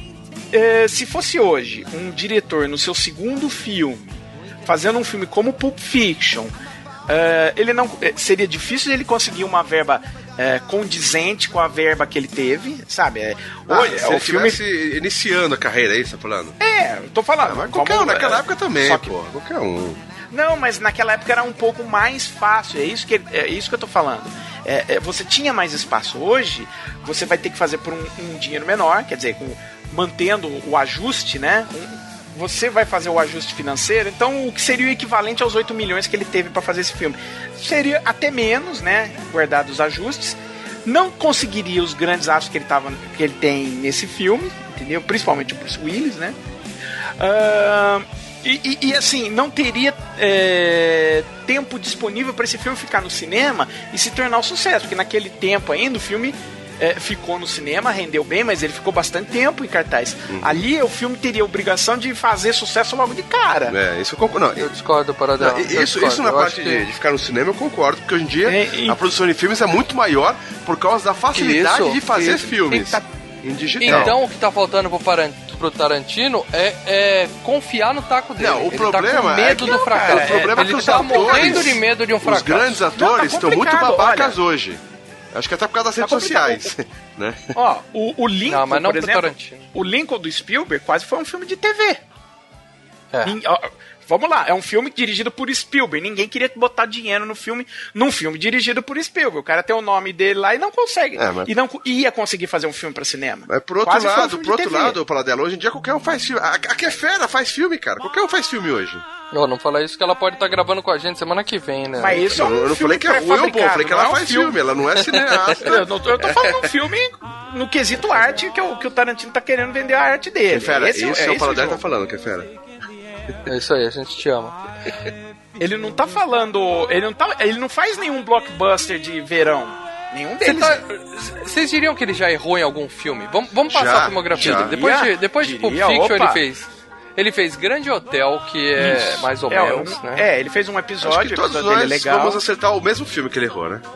Se fosse hoje um diretor no seu segundo filme, fazendo um filme como Pulp Fiction, ele não seria difícil ele conseguir uma verba condizente com a verba que ele teve, sabe? Hoje, se o ele filme estivesse iniciando a carreira aí, você tá falando? eu tô falando. Mas qualquer um, naquela época também, só que- pô. Qualquer um. Não, mas naquela época era um pouco mais fácil. É isso que eu tô falando. Você tinha mais espaço. Hoje, você vai ter que fazer por um dinheiro menor, quer dizer, mantendo o ajuste, né? Você vai fazer o ajuste financeiro, então o que seria o equivalente aos 8 milhões que ele teve para fazer esse filme? Seria até menos, né? Guardados os ajustes. Não conseguiria os grandes astros que ele tem nesse filme, entendeu? Principalmente o Bruce Willis, né? E assim, não teria tempo disponível para esse filme ficar no cinema e se tornar um sucesso, porque naquele tempo ainda o filme ficou no cinema, rendeu bem, mas ele ficou bastante tempo em cartaz. Ali o filme teria a obrigação de fazer sucesso logo de cara. Isso eu concordo. Não, Eu discordo, Paradela. isso na parte de ficar no cinema eu concordo, porque hoje em dia a produção de filmes é muito maior por causa da facilidade de fazer filmes em digital. Então o que tá faltando pro Tarantino é confiar no taco dele. Não, o Ele problema tá com medo do fracasso. o problema é que Ele os tá atores, morrendo de medo de um os fracasso. grandes atores Não, tá estão muito complicado, babacas hoje. Acho que até por causa das redes complicado. sociais, né? Ó, o Lincoln, Não, mas não por pro exemplo, Tarantino. o Lincoln do Spielberg quase foi um filme de TV. Vamos lá, é um filme dirigido por Spielberg. Ninguém queria botar dinheiro num filme dirigido por Spielberg. O cara tem o nome dele lá e não consegue. E não ia conseguir fazer um filme pra cinema. Mas por outro lado, Paladelo, hoje em dia qualquer um faz filme. A que é fera faz filme, cara. Qualquer um faz filme hoje. Não fala isso que ela pode estar gravando com a gente semana que vem, né? Mas isso eu não falei que é ruim ou bom, eu falei que ela faz filme, ela não é cineasta. Eu tô falando um filme no quesito arte que o Tarantino tá querendo vender a arte dele. Que fera, isso é o Paladelo tá falando, que é fera. É isso aí, a gente te ama. Ele não tá falando. Ele não faz nenhum blockbuster de verão. Nenhum deles. Vocês diriam que ele já errou em algum filme? Vamos passar a filmografia dele. Depois de Pulp Fiction, ele fez Grande Hotel, que é mais ou menos, né? Ele fez um episódio. Acho que todos nós legal. Vamos acertar o mesmo filme que ele errou, né?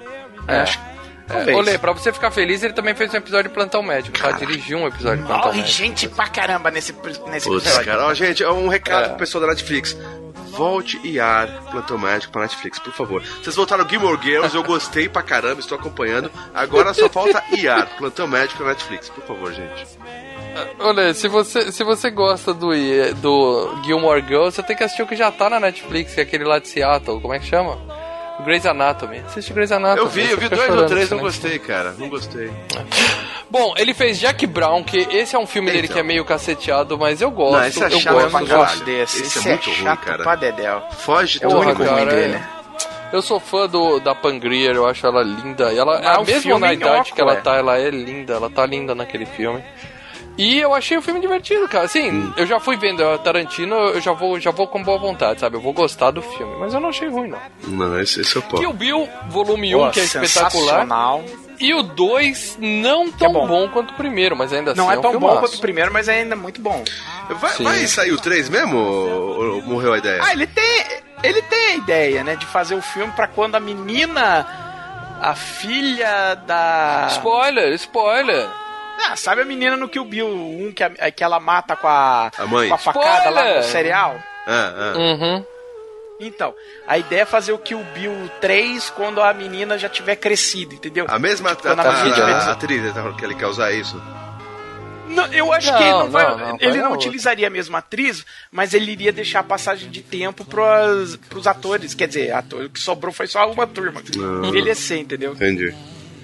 Olê, pra você ficar feliz, ele também fez um episódio de Plantão Médico, tá? Dirigiu um episódio de Plantão Médico. Gente pra caramba nesse episódio. Cara, gente, um recado pro pessoal da Netflix. Volte IAR, Plantão Médico pra Netflix, por favor. Vocês voltaram Gilmore Girls, eu gostei pra caramba, estou acompanhando. Agora só falta IAR, Plantão Médico pra Netflix, por favor, gente. Olha, se você gosta do Gilmore Girls, você tem que assistir o que já tá na Netflix, que é aquele lá de Seattle, como é que chama? Grey's Anatomy. Assiste Grey's Anatomy. Eu vi 2 ou 3, não gostei, cara. Não gostei. Bom, ele fez Jack Brown, que esse é um filme dele que é meio caceteado, mas eu gosto. Não, esse é chato, eu gosto desse. Esse é muito ruim, cara. Pra Dedéu. Foge é o único ruim dele. Eu sou fã da Pam Grier, eu acho ela linda. E ela, mesmo na idade que ela tá, ela é linda. Ela tá linda naquele filme. E eu achei o filme divertido, cara. Assim, eu já fui vendo Tarantino, eu já vou com boa vontade, sabe? Eu vou gostar do filme, mas eu não achei ruim, não. Não, esse é o pó. Kill Bill, volume 1, que é espetacular. E o 2, não tão bom quanto o primeiro, mas ainda assim não é tão bom filmaço. Quanto o primeiro, mas ainda é muito bom. Vai sair o 3 mesmo, ou morreu a ideia? Ele tem a ideia, né, de fazer o filme pra quando a menina, a filha da... Spoiler! Sabe a menina no Kill Bill 1 que ela mata com a mãe. Com a facada lá no cereal? Uhum. Então, a ideia é fazer o Kill Bill 3 quando a menina já tiver crescido, entendeu? A mesma atriz que ele quer usar isso? Não, eu acho que ele não utilizaria a mesma atriz, mas ele iria deixar a passagem de tempo pros atores. Quer dizer, o que sobrou foi só uma turma. Envelhecer, entendeu? Entendi.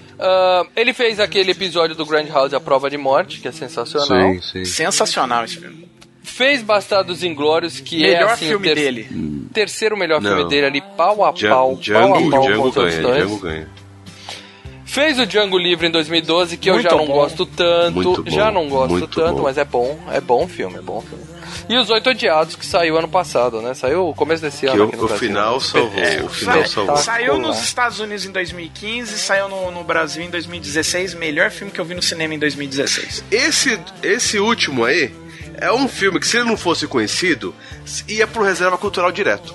Ele fez aquele episódio do Grindhouse, A Prova de Morte, que é sensacional. Sim. Sensacional esse filme. Fez Bastardos Inglórios, que melhor é assim, filme dele. Terceiro melhor filme dele ali, pau a pau. Django ganha. Fez o Django Livre em 2012, que eu já não gosto tanto. Mas é bom filme. E Os Oito Odiados, que saiu ano passado, né? Saiu no começo desse ano. O final salvou. Saiu nos Estados Unidos em 2015, saiu no Brasil em 2016. Melhor filme que eu vi no cinema em 2016. Esse último aí é um filme que, se ele não fosse conhecido, ia pro Reserva Cultural direto.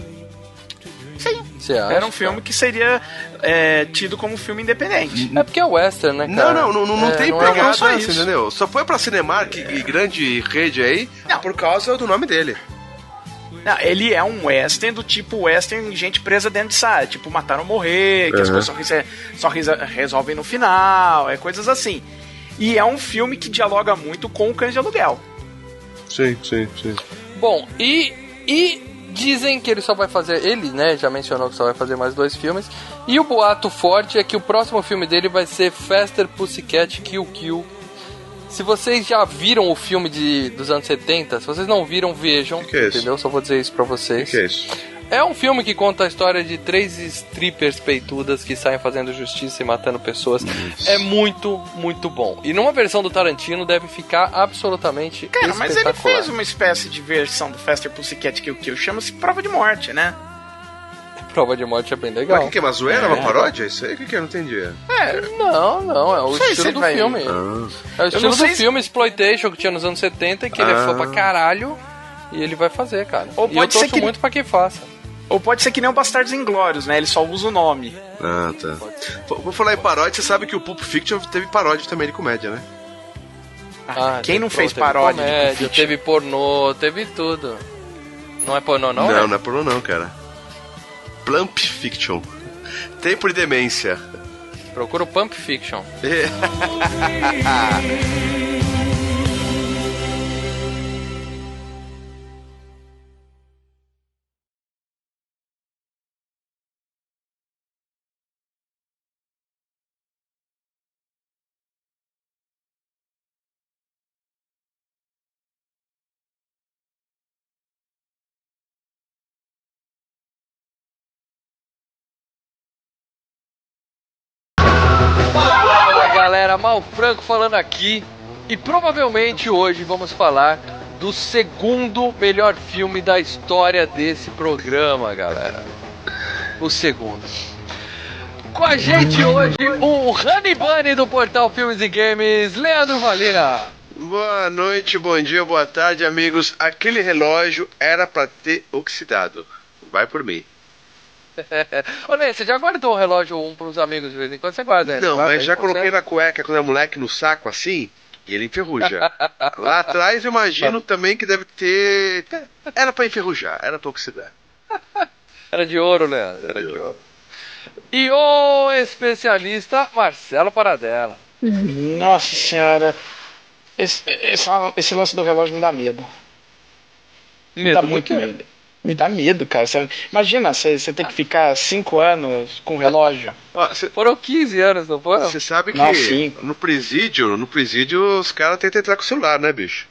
Sim. Era um filme que seria tido como filme independente. É porque é western, né, cara? Não tem pegada, entendeu? Só foi pra Cinemark e grande rede aí por causa do nome dele. Não, ele é um western do tipo western, gente presa dentro de sala, tipo Matar ou Morrer, que as coisas só resolvem no final, coisas assim. E é um filme que dialoga muito com o Cães de Aluguel. Sim. Bom, e dizem que ele só vai fazer... Ele, né, já mencionou que só vai fazer mais 2 filmes. E o boato forte é que o próximo filme dele vai ser Faster Pussycat Kill Kill. Se vocês já viram o filme dos anos 70, se vocês não viram, vejam. Que é entendeu? Só vou dizer isso pra vocês. Que é isso? É um filme que conta a história de 3 strippers peitudas que saem fazendo justiça e matando pessoas. Isso. É muito, muito bom. E numa versão do Tarantino deve ficar absolutamente espetacular. Mas ele fez uma espécie de versão do Faster Pussycat Kill Kill. Chama-se Prova de Morte, né? Prova de Morte é bem legal. Mas o que é uma zoeira? Uma paródia? Isso aí? O que eu não entendi? Não. É o estilo do filme. É o estilo do filme Exploitation que tinha nos anos 70 que ele é fã pra caralho. E ele vai fazer, cara. Ou pode eu torço muito pra que faça. Ou pode ser que nem o Bastardos Inglórios, né? Ele só usa o nome. Ah, tá. Vou falar em paródia, você sabe que o Pulp Fiction teve paródia também de comédia, né? Quem não fez paródia de Pulp Fiction? Teve pornô, teve tudo. Não é pornô, não? Não é pornô, não, cara. Plump Fiction. Tempo de demência. Procura o Pump Fiction. galera, Mal Franco falando aqui. E provavelmente hoje vamos falar do segundo melhor filme da história desse programa, galera. O segundo. Com a gente hoje, o Honey Bunny do portal Filmes e Games, Leandro Valina. Boa noite, bom dia, boa tarde, amigos. Aquele relógio era pra ter oxidado. Vai por mim. Ô, Lê, você já guardou o relógio pros amigos de vez em quando? Você guarda, né? Não, Guarda, mas já coloquei consegue? na cueca quando é moleque no saco assim, e ele enferruja. Lá atrás eu imagino também que deve ter... Era pra enferrujar, era pra oxidar. Era de ouro, Leandro. Era de ouro. E o especialista Marcelo Paradela. Nossa senhora. Esse lance do relógio me dá medo. Me dá muito medo. Me dá medo, cara. Imagina, você tem que ficar 5 anos com o relógio. Foram 15 anos, não foram? Você sabe que Não, 5. no presídio os caras tentam entrar com o celular, né, bicho?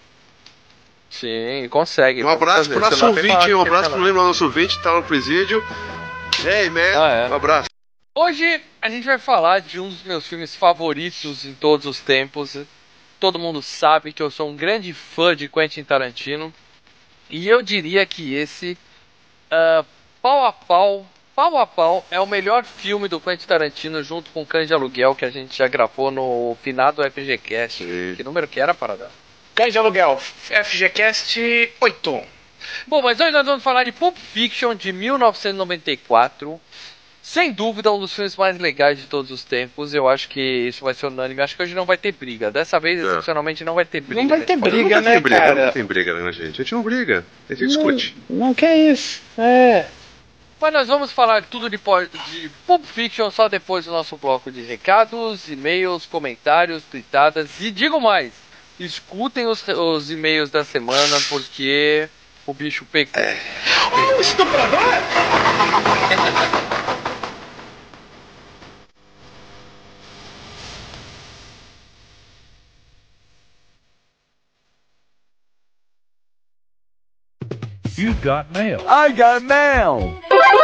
Sim, consegue. Um abraço pro nosso ouvinte, um abraço pro nosso ouvinte que tá no presídio. Hey, man, um abraço. Hoje a gente vai falar de um dos meus filmes favoritos em todos os tempos. Todo mundo sabe que eu sou um grande fã de Quentin Tarantino. E eu diria que esse, pau a pau, é o melhor filme do Quentin Tarantino, junto com Cães de Aluguel, que a gente já gravou no finado FGCast. Que número que era, Paradela? Cães de Aluguel, FGCast 8. Bom, mas hoje nós vamos falar de Pulp Fiction, de 1994. Sem dúvida, um dos filmes mais legais de todos os tempos. Eu acho que isso vai ser unânime. Acho que hoje não vai ter briga. Dessa vez, excepcionalmente, não vai ter briga. Não vai ter briga, né, cara? Não tem briga, né, gente? A gente não briga, a gente discute. Não, que é isso. É. Mas nós vamos falar tudo de Pulp Fiction só depois do nosso bloco de recados, e-mails, comentários, tweetadas. E digo mais, escutem os e-mails da semana, porque o bicho pegou. Oh, estuprador! You got mail. I got mail.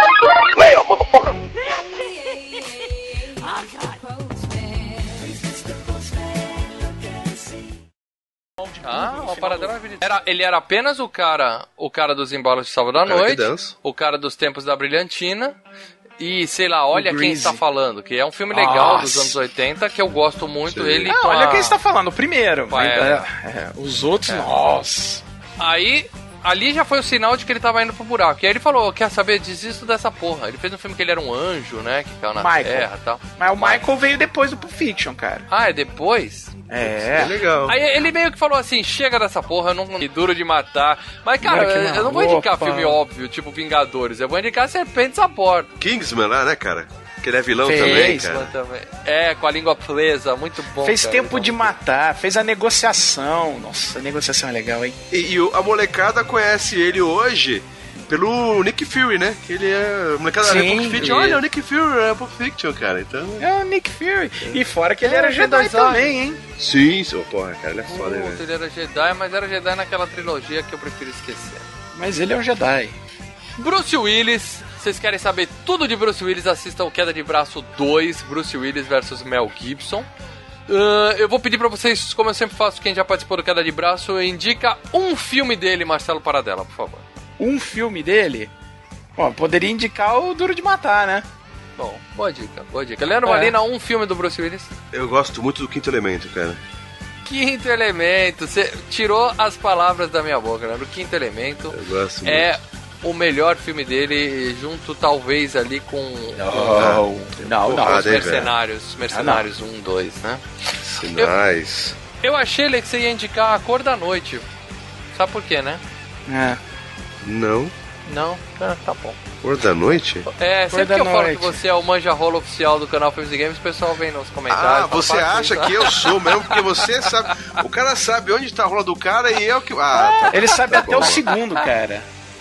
O Paradela ele era apenas o cara dos embalos de Sábado à Noite, o cara dos Tempos da Brilhantina e, sei lá, Olha Quem Está Falando, que é um filme legal dos anos 80, que eu gosto muito. Ele Olha Quem Está Falando, o primeiro. É. Os outros, nossa. Aí, ali já foi o sinal de que ele tava indo pro buraco. E aí ele falou, quer saber, desisto dessa porra. Ele fez um filme que ele era um anjo, né, que caiu na terra e tal. Mas o Michael veio depois do Pulp Fiction, cara. Ah, é depois? É legal. Aí ele meio que falou assim, chega dessa porra, eu não Duro de Matar. Mas, cara, eu não vou indicar filme óbvio, tipo Vingadores. Eu vou indicar Serpentes a Bordo. Kingsman lá, né, cara? Que ele é vilão também, cara. É, com a língua presa, muito bom. Fez cara, Tempo de Matar, fez a negociação. Nossa, a negociação é legal, hein? E a molecada conhece ele hoje pelo Nick Fury, né? Que ele é... A molecada é Pulp Fiction. Olha, o Nick Fury é Pulp Fiction, cara. Então... É o Nick Fury. E fora que ele era Jedi também, hein? Sim, porra, cara, ele é foda, né? Ele era Jedi, mas era Jedi naquela trilogia que eu prefiro esquecer. Mas ele é um Jedi. Bruce Willis. Vocês querem saber tudo de Bruce Willis, assistam Queda de Braço 2, Bruce Willis versus Mel Gibson. Eu vou pedir pra vocês, como eu sempre faço, quem já participou do Queda de Braço, indica um filme dele, Marcelo Paradela, por favor. Um filme dele? Bom, poderia indicar o Duro de Matar, né? Bom, boa dica, boa dica. Leandro Valina, um filme do Bruce Willis. Eu gosto muito do Quinto Elemento, cara. Quinto Elemento, você tirou as palavras da minha boca, Leandro. Quinto Elemento Eu gosto é o melhor filme dele, junto talvez ali com... Não. Os Mercenários 1, 2, né? Sinais. Eu achei, Lex, que você ia indicar A Cor da Noite. Sabe por quê, né? Não. Não? Tá bom. Cor da Noite? É, sempre que eu falo que você é o manja rola oficial do canal Filmes e Games, o pessoal vem nos comentários. Você acha que eu sou mesmo? Porque você sabe... O cara sabe onde tá a rola do cara e eu que... Ele sabe até o segundo, cara.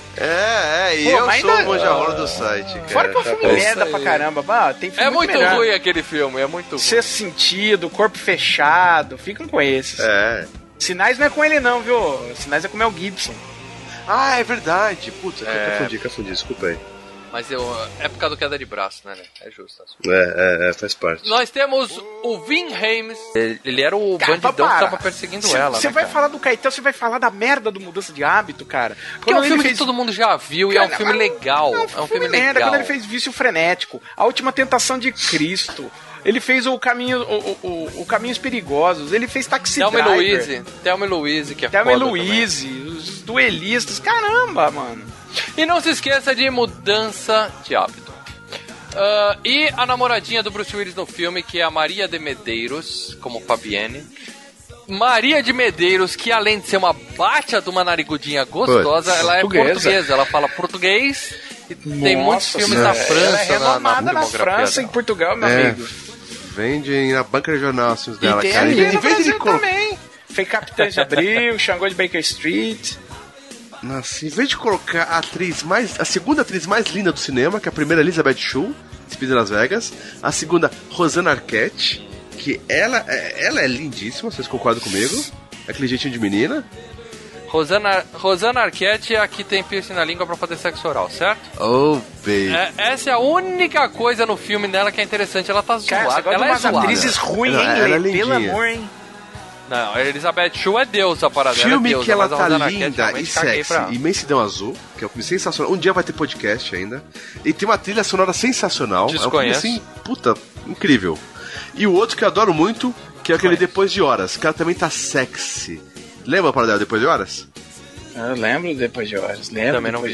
E eu sou o manja rola do site, cara. Fora que é um filme merda pra caramba. Tem filme muito melhor. ruim aquele filme, é muito ruim. Sexto Sentido, Corpo Fechado, ficam com esses. Sinais não é com ele não, viu? Sinais é com o Mel Gibson. É verdade. Puta, confundi, desculpa aí. Mas é por causa do queda de braço, né? É justo. Faz parte. Nós temos o Vin Hames. Ele era o bandidão que tava perseguindo ela. Você vai falar do Caetel, você vai falar da merda do Mudança de Hábito, cara. Que é um filme que todo mundo já viu e é um filme legal. É um filme legal. Quando ele fez Vício Frenético, A Última Tentação de Cristo. Ele fez o Caminhos Perigosos. Ele fez Taxi Driver. Thelma e Louise, que é Thelma e foda Louise, os duelistas. Caramba, mano. E não se esqueça de Mudança de Hábito. E a namoradinha do Bruce Willis no filme, que é a Maria de Medeiros, como Fabienne. Maria de Medeiros, que além de ser uma bata de uma narigudinha gostosa, ela é portuguesa. Ela fala português e tem muitos filmes na França. Ela é renomada na França e em Portugal, meu amigo. Vende na banca regional os filmes dela, cara. E em vez de também. Fez Capitães de Abril, Xangô de Baker Street. Nossa, em vez de colocar a segunda atriz mais linda do cinema, que é a primeira Elizabeth Shue, Speed Las Vegas, a segunda Rosanna Arquette, que ela é lindíssima, vocês concordam comigo? Aquele jeitinho de menina. Rosanna Arquette é a que tem piercing na língua pra fazer sexo oral, certo? Oh, baby. Essa é a única coisa no filme dela que é interessante. Ela tá zoada. Ela é zoada. Atrizes ruins, hein, pelo amor, hein? Não, a Elizabeth Shue é deusa, a parada. Filme ela é deusa, que ela tá linda e sexy. Imensidão Azul, que é um filme sensacional. Um dia vai ter podcast ainda. E tem uma trilha sonora sensacional. Desconheço. É um filme assim, puta, incrível. E o outro que eu adoro muito, que é aquele Depois de Horas, que ela também tá sexy. Lembra a parada dela Depois de Horas? Eu lembro Depois de Horas. Também não vi.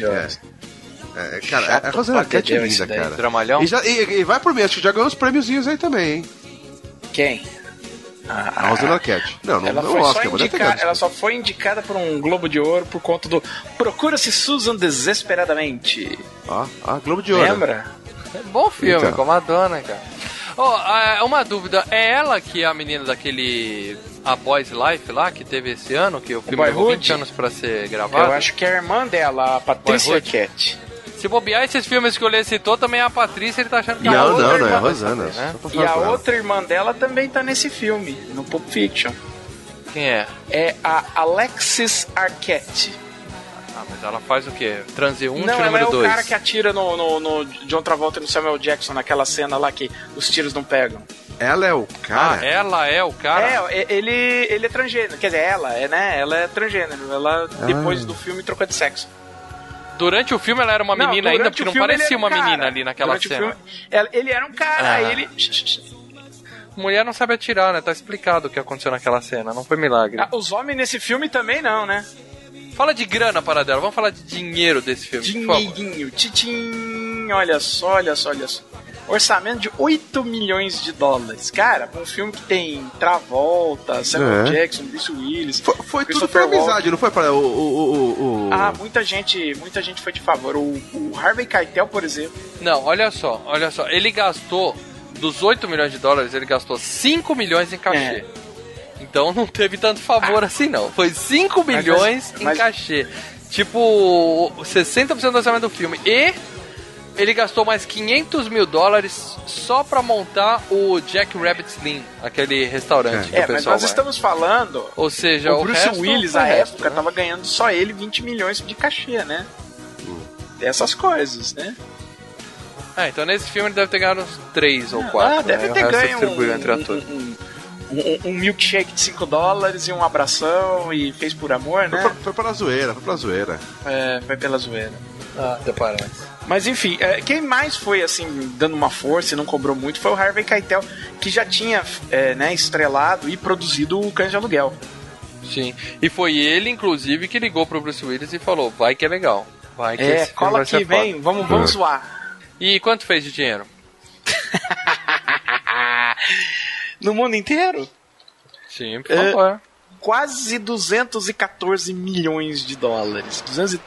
Cara, a Rosanna Arquette é linda, cara. Dramalhão? E vai por mim, acho que já ganhou uns prêmiozinhos aí também, hein? Quem? A Rosanna Arquette. Não Oscar, ela só foi indicada por um Globo de Ouro por conta do Procura-se Susan Desesperadamente. Globo de Ouro. Lembra? É bom filme, então. Com a Madonna, cara. Uma dúvida, é ela que é a menina daquele A Boy's Life lá, que teve esse ano, que o filme levou 20 anos pra ser gravado? Eu acho que é a irmã dela, a Patrícia Arquette. Se bobear esses filmes que o Lê citou, também é a Patrícia, ele tá achando que não, é a Rosana. Né? E a outra irmã dela também tá nesse filme, no Pulp Fiction. Quem é? É a Alexis Arquette. Mas ela faz o quê? Transeunte número 2? Não, ela é o cara que atira no John Travolta e no Samuel Jackson, naquela cena lá que os tiros não pegam. Ela é o cara? Ela é o cara? Ele é transgênero. Quer dizer, ela é transgênero. Ela, depois do filme, trocou de sexo. Durante o filme ela era uma menina ainda, porque não parecia uma menina ali naquela cena. Ele era um cara, aí ele... Mulher não sabe atirar, né? Tá explicado o que aconteceu naquela cena, não foi milagre. Os homens nesse filme também não, né? Fala de grana, Paradela, vamos falar de dinheiro desse filme. Dinheirinho, tchim, olha só. Orçamento de 8 milhões de dólares. Cara, um filme que tem Travolta, Samuel Jackson, Bruce Willis. Foi tudo pela amizade, não foi para muita gente foi de favor. O Harvey Keitel, por exemplo. Não, olha só. Ele gastou, dos 8 milhões de dólares, ele gastou 5 milhões em cachê. Então não teve tanto favor assim, não. Foi 5 milhões em cachê. Tipo, 60% do orçamento do filme. E ele gastou mais 500 mil dólares só pra montar o Jack Rabbit Slim, aquele restaurante que o pessoal mas nós estamos falando... Ou seja, o Bruce Willis, à época, tava ganhando só ele 20 milhões de cachê, né? Dessas coisas, né? Então nesse filme ele deve ter ganhado uns 3 ou 4. Deve ter ganho um milkshake de 5 dólares e um abração e fez por amor, né? Foi pela zoeira. Foi pela zoeira. Até parece. Mas enfim, quem mais foi assim, dando uma força e não cobrou muito foi o Harvey Keitel, que já tinha estrelado e produzido o Cães de Aluguel. Sim, e foi ele, inclusive, que ligou pro Bruce Willis e falou, vai que é legal. Vai que esse cola aqui, vem, vamos zoar. E quanto fez de dinheiro? No mundo inteiro? Sim, por favor. Quase 214 milhões de dólares.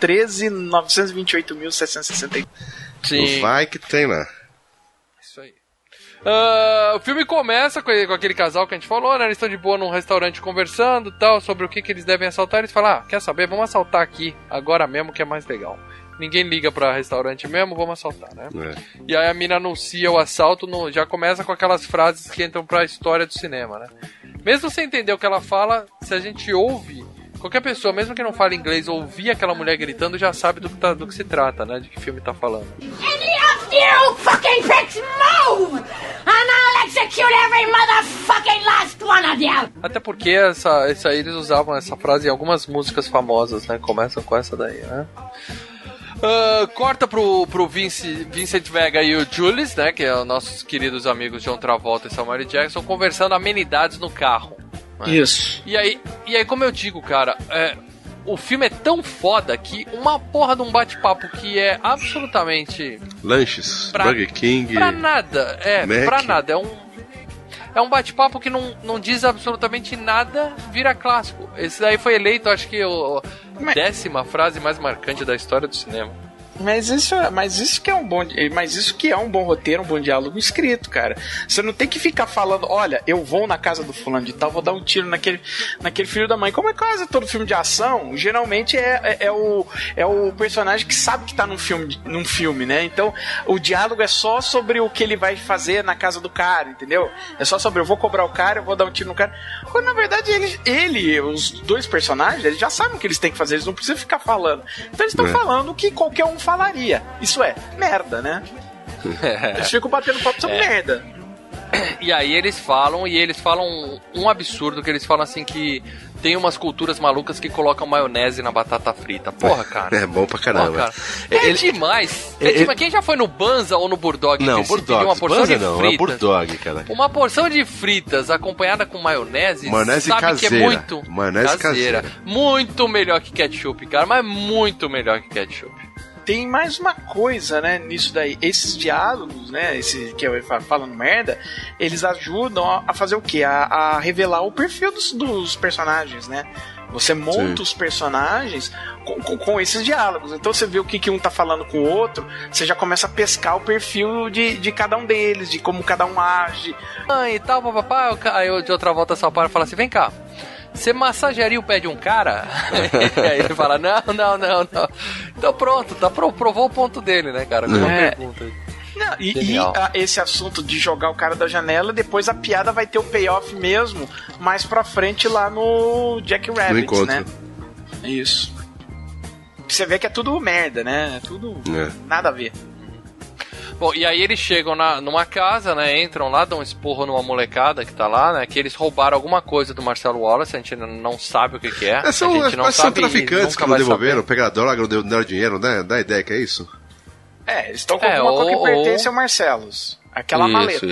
213.928.760. Sim. Vai que tem lá. Isso aí. O filme começa com aquele casal que a gente falou, né? Eles estão de boa num restaurante conversando tal, sobre o que eles devem assaltar. Eles falam, quer saber? Vamos assaltar aqui, agora mesmo, que é mais legal. Ninguém liga pra restaurante mesmo, vamos assaltar, né? E aí a mina anuncia o assalto, já começa com aquelas frases que entram pra história do cinema, né? Mesmo sem entender o que ela fala, se a gente ouve, Qualquer pessoa, mesmo que não fale inglês, ouvir aquela mulher gritando, já sabe do que se trata, né? De que filme tá falando. Any of you fucking pricks move! And I'll execute every motherfucking last one of you! Até porque essa aí eles usavam essa frase em algumas músicas famosas, né? Começam com essa daí, né? Corta pro Vincent Vega e o Julius, né? Que é os nossos queridos amigos John Travolta e Samuel Jackson, conversando amenidades no carro. Né? Isso. E aí, como eu digo, cara, o filme é tão foda que uma porra de um bate-papo que é absolutamente... Lanches, Burger King... Pra nada, Mac. Pra nada. É um bate-papo que não diz absolutamente nada, vira clássico. Esse daí foi eleito, acho que, a 10ª frase mais marcante da história do cinema. Mas isso que é um bom roteiro, um bom diálogo escrito, cara. Você não tem que ficar falando, olha, eu vou na casa do fulano de tal, vou dar um tiro naquele filho da mãe. Como é quase todo filme de ação, geralmente é o personagem que sabe que tá num filme, né? Então, o diálogo é só sobre o que ele vai fazer na casa do cara, entendeu? É só sobre, eu vou cobrar o cara, eu vou dar um tiro no cara. Quando, na verdade, os dois personagens, eles já sabem o que eles têm que fazer, eles não precisam ficar falando. Então, eles estão falando o que qualquer um falaria. Isso é merda, né? Eles ficam batendo papo sobre merda. E aí eles falam um absurdo, que eles falam assim que tem umas culturas malucas que colocam maionese na batata frita. Porra, cara. É bom pra caramba. Porra, cara. Demais. Quem já foi no Banza ou no Burdog? Não, Burdog. Uma porção Banza de não, fritas, é Burdog, cara. Uma porção de fritas acompanhada com maionese. Maionese sabe caseira. Que é muito maionese caseira. Muito melhor que ketchup, cara. Mas muito melhor que ketchup. Tem mais uma coisa, né, nisso daí. Esses diálogos, né, esse que eu falando merda, eles ajudam a fazer o quê? A revelar o perfil dos personagens, né? Você monta os personagens com esses diálogos. Então você vê o que um tá falando com o outro, você já começa a pescar o perfil de cada um deles, de como cada um age. E tal, papapá. Aí de outra volta só para e fala assim, vem cá. Você massagearia o pé de um cara? Aí ele fala, não. Então pronto, provou o ponto dele, né, cara? Com uma pergunta. Não, esse assunto de jogar o cara da janela, depois a piada vai ter o payoff mesmo, mais pra frente lá no Jack Rabbit, né? Isso. Você vê que é tudo merda, né? É tudo nada a ver. Bom, e aí eles chegam numa casa, né? Entram lá, dão um esporro numa molecada que tá lá, né? Que eles roubaram alguma coisa do Marcelo Wallace, a gente não sabe o que é. São traficantes que não devolveram, pegaram droga, não deram dinheiro, né? Dá ideia que é isso? Eles estão com alguma coisa que pertence ao Marcelos. Aquela maleta.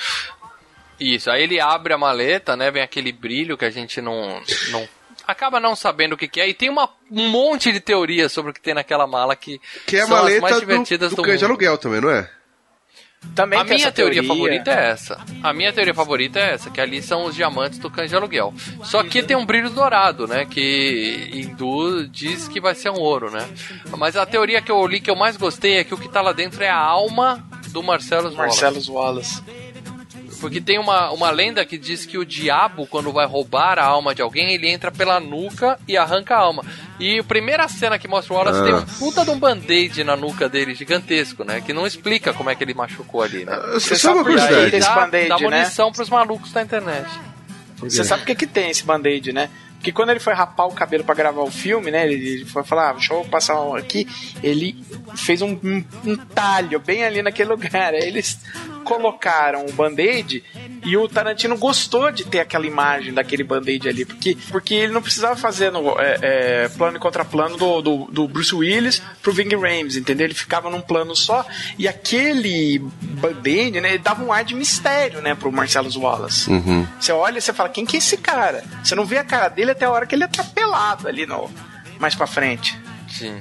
Isso, aí ele abre a maleta, né? Vem aquele brilho que a gente não acaba não sabendo o que é. E tem um monte de teorias sobre o que tem naquela mala que é a são maleta as mais divertidas do Cães de Aluguel também, não é? Também a minha teoria favorita é essa. A minha teoria favorita é essa, que ali são os diamantes do Cães de Aluguel. Só que tem um brilho dourado, né? Que hindu diz que vai ser um ouro, né? Mas a teoria que eu li que eu mais gostei é que o que tá lá dentro é a alma do Marcellus Wallace. Porque tem uma lenda que diz que o diabo, quando vai roubar a alma de alguém, ele entra pela nuca e arranca a alma. E a primeira cena que mostra o Wallace tem um puta de um band-aid na nuca dele, gigantesco, né? Que não explica como é que ele machucou ali, né? Você sabe uma curiosidade? Dá munição pros malucos da internet. Você sabe o que tem esse band-aid, né? Porque quando ele foi rapar o cabelo pra gravar o filme, né? Ele foi falar, deixa eu passar um aqui. Ele fez um talho bem ali naquele lugar. Aí eles colocaram o band-aid e o Tarantino gostou de ter aquela imagem daquele band-aid ali. Porque ele não precisava fazer plano e contraplano do Bruce Willis pro Ving Rhames, entendeu? Ele ficava num plano só. E aquele band-aid, né? Ele dava um ar de mistério, né? Pro Marcellus Wallace. Uhum. Você olha e você fala, quem que é esse cara? Você não vê a cara dele até a hora que ele é atropelado ali mais pra frente. Sim.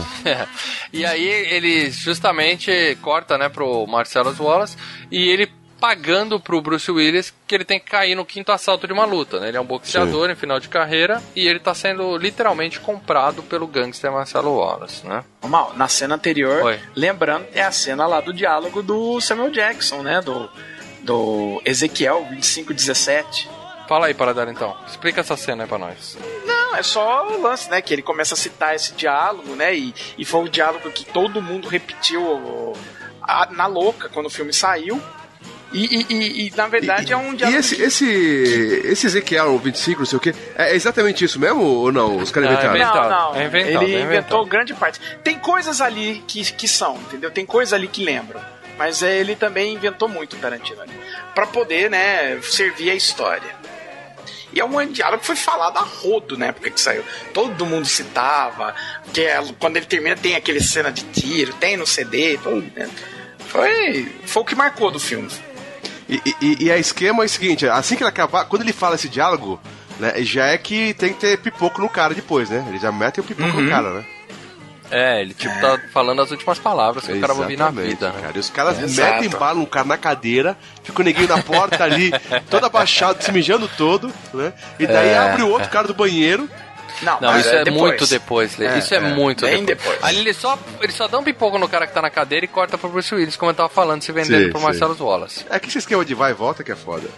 E aí ele justamente corta, né, pro Marcellus Wallace e ele pagando pro Bruce Willis que ele tem que cair no 5º assalto de uma luta, né? Ele é um boxeador em final de carreira e ele tá sendo literalmente comprado pelo gangster Marcellus Wallace, né? Normal, na cena anterior, lembrando, é a cena lá do diálogo do Samuel Jackson, né? Do Ezequiel 25:17. Fala aí, Paradela, então. Explica essa cena aí pra nós. Não, é só o lance, né? Que ele começa a citar esse diálogo, né? E foi o diálogo que todo mundo repetiu na louca quando o filme saiu. E na verdade é um diálogo... E esse Ezequiel, o 25, não sei o quê, é exatamente isso mesmo ou não? Os caras inventaram? Não. É inventado, ele inventou grande parte. Tem coisas ali que são, entendeu? Tem coisas ali que lembram. Mas ele também inventou muito, Tarantino, ali. Pra poder, né, servir a história. E é um diálogo que foi falado a rodo na época que saiu. Todo mundo citava. Porque quando ele termina tem aquele cena de tiro, tem no CD. Né? Foi o que marcou do filme. E a esquema é o seguinte, assim que ele acabar, quando ele fala esse diálogo, né, já é que tem que ter pipoco no cara depois, né? Ele já mete o pipoco no cara, né? Ele tá falando as últimas palavras que o cara vai ouvir na vida, né? Cara. E os caras metem bala no cara na cadeira, fica o neguinho na porta ali, todo abaixado, se mijando todo, né? E daí abre o outro cara do banheiro. Não, isso é depois. Muito depois, Lê. Isso é muito depois. Ali ele só dá um pipoco no cara que tá na cadeira e corta pro Bruce Willis, como eu tava falando, se vendendo pro Marcelo Wallace. É que esse esquema de vai e volta que é foda.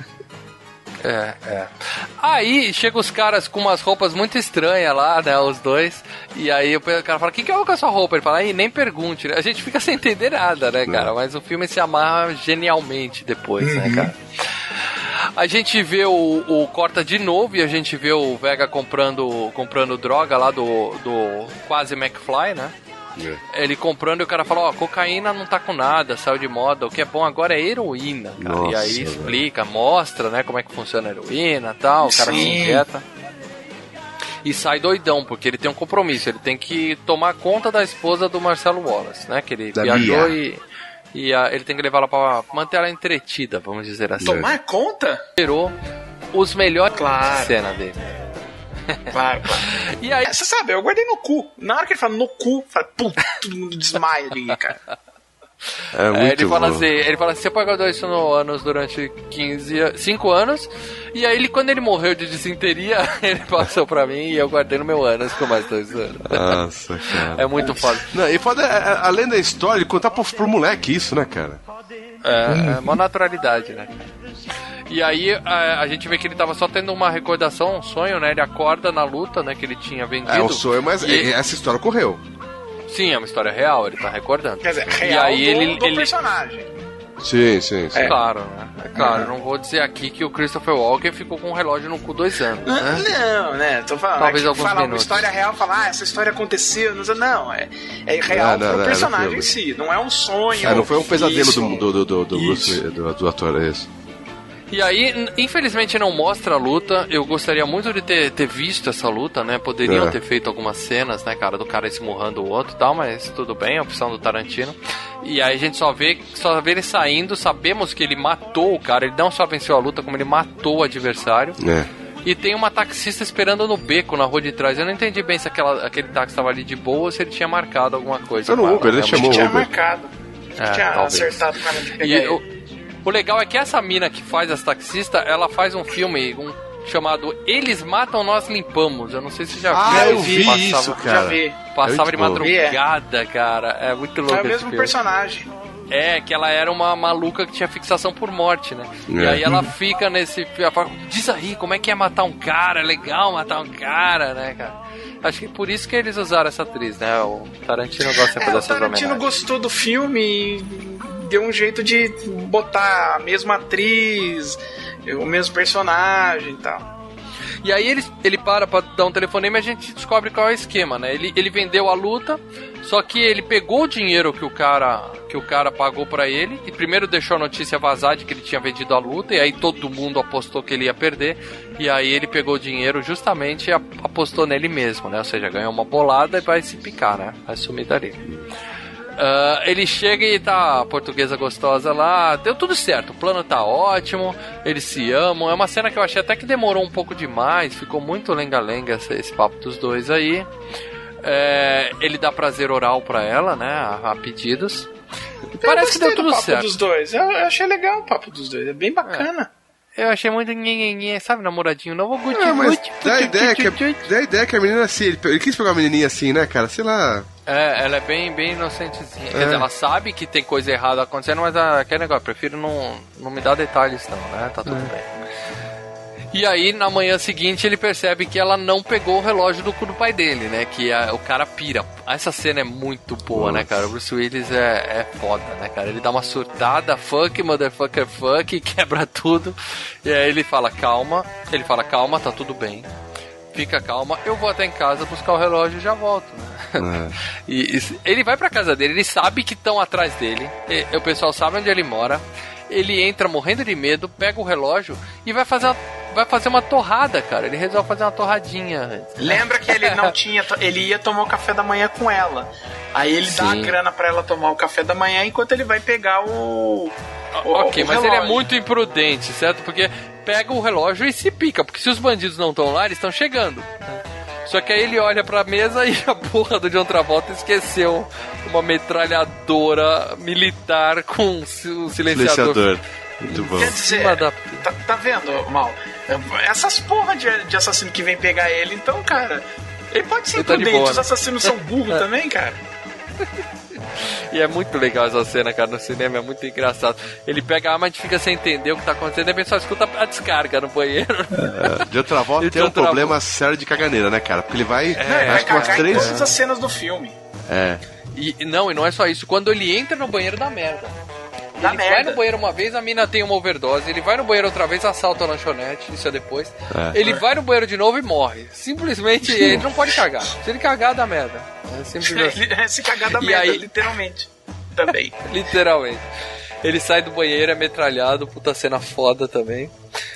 Aí chega os caras com umas roupas muito estranhas lá, né, os dois. E aí o cara fala, o que é com a sua roupa? Ele fala, nem pergunte. A gente fica sem entender nada, né, cara? Mas o filme se amarra genialmente depois, né, cara? A gente vê o corta de novo e a gente vê o Vega comprando droga lá do quase McFly, né? Ele comprando e o cara fala, cocaína não tá com nada, saiu de moda, o que é bom agora é heroína, cara. Nossa, e aí explica, mostra, né, como é que funciona a heroína e tal, o cara se injeta e sai doidão, porque ele tem um compromisso, ele tem que tomar conta da esposa do Marcelo Wallace, né, que ele viajou e ele tem que levar ela pra manter ela entretida, vamos dizer assim. Tomar conta? Esperou os melhores cenas dele. Claro. E aí, você sabe, eu guardei no cu. Na hora que ele fala no cu, pum, todo mundo desmaia ali, cara. Ele fala assim, você pagou isso no anos durante 5 anos, e aí quando ele morreu de disenteria, ele passou pra mim e eu guardei no meu ânus com mais 2 anos. Nossa, cara. É muito foda. Não, e foda, além da história, ele contar pro moleque isso, né, cara? É uma naturalidade, né? E aí a gente vê que ele tava só tendo uma recordação, um sonho, né? Ele acorda na luta, né? Que ele tinha vendido. É um sonho, mas essa história ocorreu. Sim, é uma história real, ele tá recordando. Quer dizer, real e aí do personagem. Sim. Claro, né? É claro, não vou dizer aqui que o Christopher Walken ficou com um relógio no cu 2 anos, né? Não, né? Tô falando. Talvez alguns falar minutos. Uma história real, falar, essa história aconteceu. Não, é real pro personagem em si, não é um sonho. Não foi um pesadelo do Bruce, do ator, é isso. E aí, infelizmente não mostra a luta. Eu gostaria muito de ter visto essa luta, né? Poderiam ter feito algumas cenas, né, cara, do cara esmurrando o outro e tal, mas tudo bem, a opção do Tarantino. E aí a gente só vê ele saindo, sabemos que ele matou o cara, ele não só venceu a luta, como ele matou o adversário. E tem uma taxista esperando no beco, na rua de trás. Eu não entendi bem se aquele táxi estava ali de boa ou se ele tinha marcado alguma coisa. No Uber, ele chamou o Uber. Tinha marcado. Tinha acertado para ele pegar. O legal é que essa mina que faz as taxistas, ela faz um filme chamado Eles Matam, Nós Limpamos. Eu não sei se você já viu. Eu vi isso, cara. Já vi. Passava de madrugada, cara. É muito louco. É o mesmo personagem. Que ela era uma maluca que tinha fixação por morte, né? E aí ela fica nesse... Ela fala, diz aí, como é que é matar um cara? É legal matar um cara, né, cara? Acho que por isso que eles usaram essa atriz, né? O Tarantino gosta de fazer essas homenagens. O Tarantino gostou do filme e deu um jeito de botar a mesma atriz, o mesmo personagem e tal. E aí ele para pra dar um telefonema e a gente descobre qual é o esquema, né? Ele vendeu a luta, só que ele pegou o dinheiro que o cara pagou pra ele e primeiro deixou a notícia vazar de que ele tinha vendido a luta e aí todo mundo apostou que ele ia perder e aí ele pegou o dinheiro justamente e apostou nele mesmo, né? Ou seja, ganhou uma bolada e vai se picar, né? Vai sumir dali. Ele chega e tá a portuguesa gostosa lá, deu tudo certo, o plano tá ótimo, eles se amam, é uma cena que eu achei até que demorou um pouco demais, ficou muito lenga-lenga esse papo dos dois aí. Ele dá prazer oral pra ela, né, a pedidos. Parece que deu tudo certo. Dos dois. Eu achei legal o papo dos dois, é bem bacana. Eu achei muito sabe, namoradinho novo, mas dá a ideia que a menina assim, ele quis pegar uma menininha assim, né, cara, sei lá. Ela é bem inocentezinha. Quer dizer, ela sabe que tem coisa errada acontecendo, mas aquele negócio, prefiro não me dar detalhes não, né? Tá tudo bem. E aí, na manhã seguinte, ele percebe que ela não pegou o relógio do cu do pai dele, né? Que o cara pira. Essa cena é muito boa, né, cara? O Bruce Willis é foda, né, cara? Ele dá uma surtada, fuck, motherfucker, fuck, quebra tudo. E aí ele fala, calma. Ele fala, calma, tá tudo bem. Fica calma, eu vou até em casa buscar o relógio e já volto, né? E ele vai pra casa dele, ele sabe que estão atrás dele. O pessoal sabe onde ele mora. Ele entra morrendo de medo, pega o relógio e vai fazer uma torrada, cara. Ele resolve fazer uma torradinha. Lembra que ele não tinha... Ele ia tomar o café da manhã com ela. Aí ele dá a grana pra ela tomar o café da manhã enquanto ele vai pegar o ok, mas relógio. ele é muito imprudente, certo? Porque pega o relógio e se pica. Porque se os bandidos não estão lá, eles estão chegando. Só que aí ele olha pra mesa e a porra do John Travolta esqueceu uma metralhadora militar com um silenciador. Muito bom. Quer dizer, tá vendo, Mal? Essas porra de assassino que vem pegar ele, então, cara, ele pode ser imprudente, os assassinos são burros também, cara. E é muito legal essa cena, cara, no cinema, é muito engraçado. Ele pega a arma, a gente fica sem entender o que tá acontecendo, e a pessoa escuta a descarga no banheiro. De outra volta tem um problema sério de caganeira, né, cara? Porque ele vai... acho que umas 3... todas as cenas do filme. E não é só isso, quando ele entra no banheiro dá merda. Ele vai no banheiro uma vez, a mina tem uma overdose. Ele vai no banheiro outra vez, assalta a lanchonete. Isso é depois. Ele vai no banheiro de novo e morre. Simplesmente, ele não pode cagar. Se ele cagar, dá merda. É simples assim. Se cagar, dá merda, aí... literalmente. Também. Literalmente. Ele sai do banheiro, é metralhado. Puta cena foda também.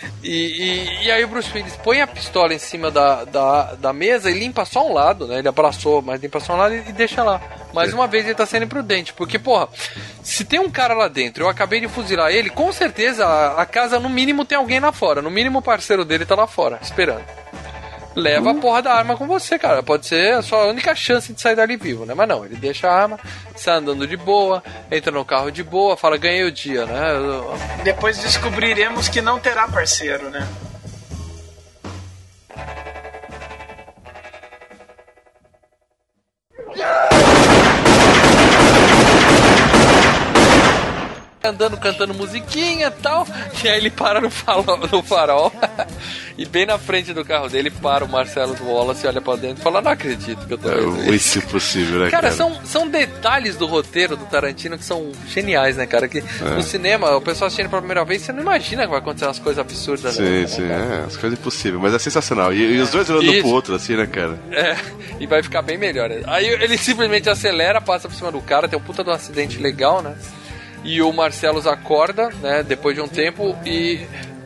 E aí o Bruce Willis põe a pistola em cima da mesa e limpa só um lado, né? Ele abraçou, mas limpa só um lado e deixa lá. Mais uma vez ele tá sendo imprudente, porque, porra, se tem um cara lá dentro, eu acabei de fuzilar ele, com certeza a casa no mínimo tem alguém lá fora. No mínimo o parceiro dele tá lá fora, esperando. Leva a porra da arma com você, cara. Pode ser a sua única chance de sair dali vivo, né? Mas não, ele deixa a arma, sai andando de boa, entra no carro de boa, fala, ganhei o dia, né? Depois descobriremos que não terá parceiro, né? Andando, cantando musiquinha e tal. E aí ele para no farol. E bem na frente do carro dele para o Marcelo Wallace e olha pra dentro e fala, não acredito que eu tô vendo isso. É impossível, né, cara? São detalhes do roteiro do Tarantino que são geniais, né, cara? Que no cinema, o pessoal assistindo pela primeira vez, você não imagina que vai acontecer umas coisas absurdas. Sim, as coisas impossíveis, mas é sensacional. E os dois olhando pro outro, assim, né, cara? E vai ficar bem melhor. Aí ele simplesmente acelera, passa por cima do cara, tem um puta de um acidente legal, né? E o Marcelo acorda, né, depois de um tempo, e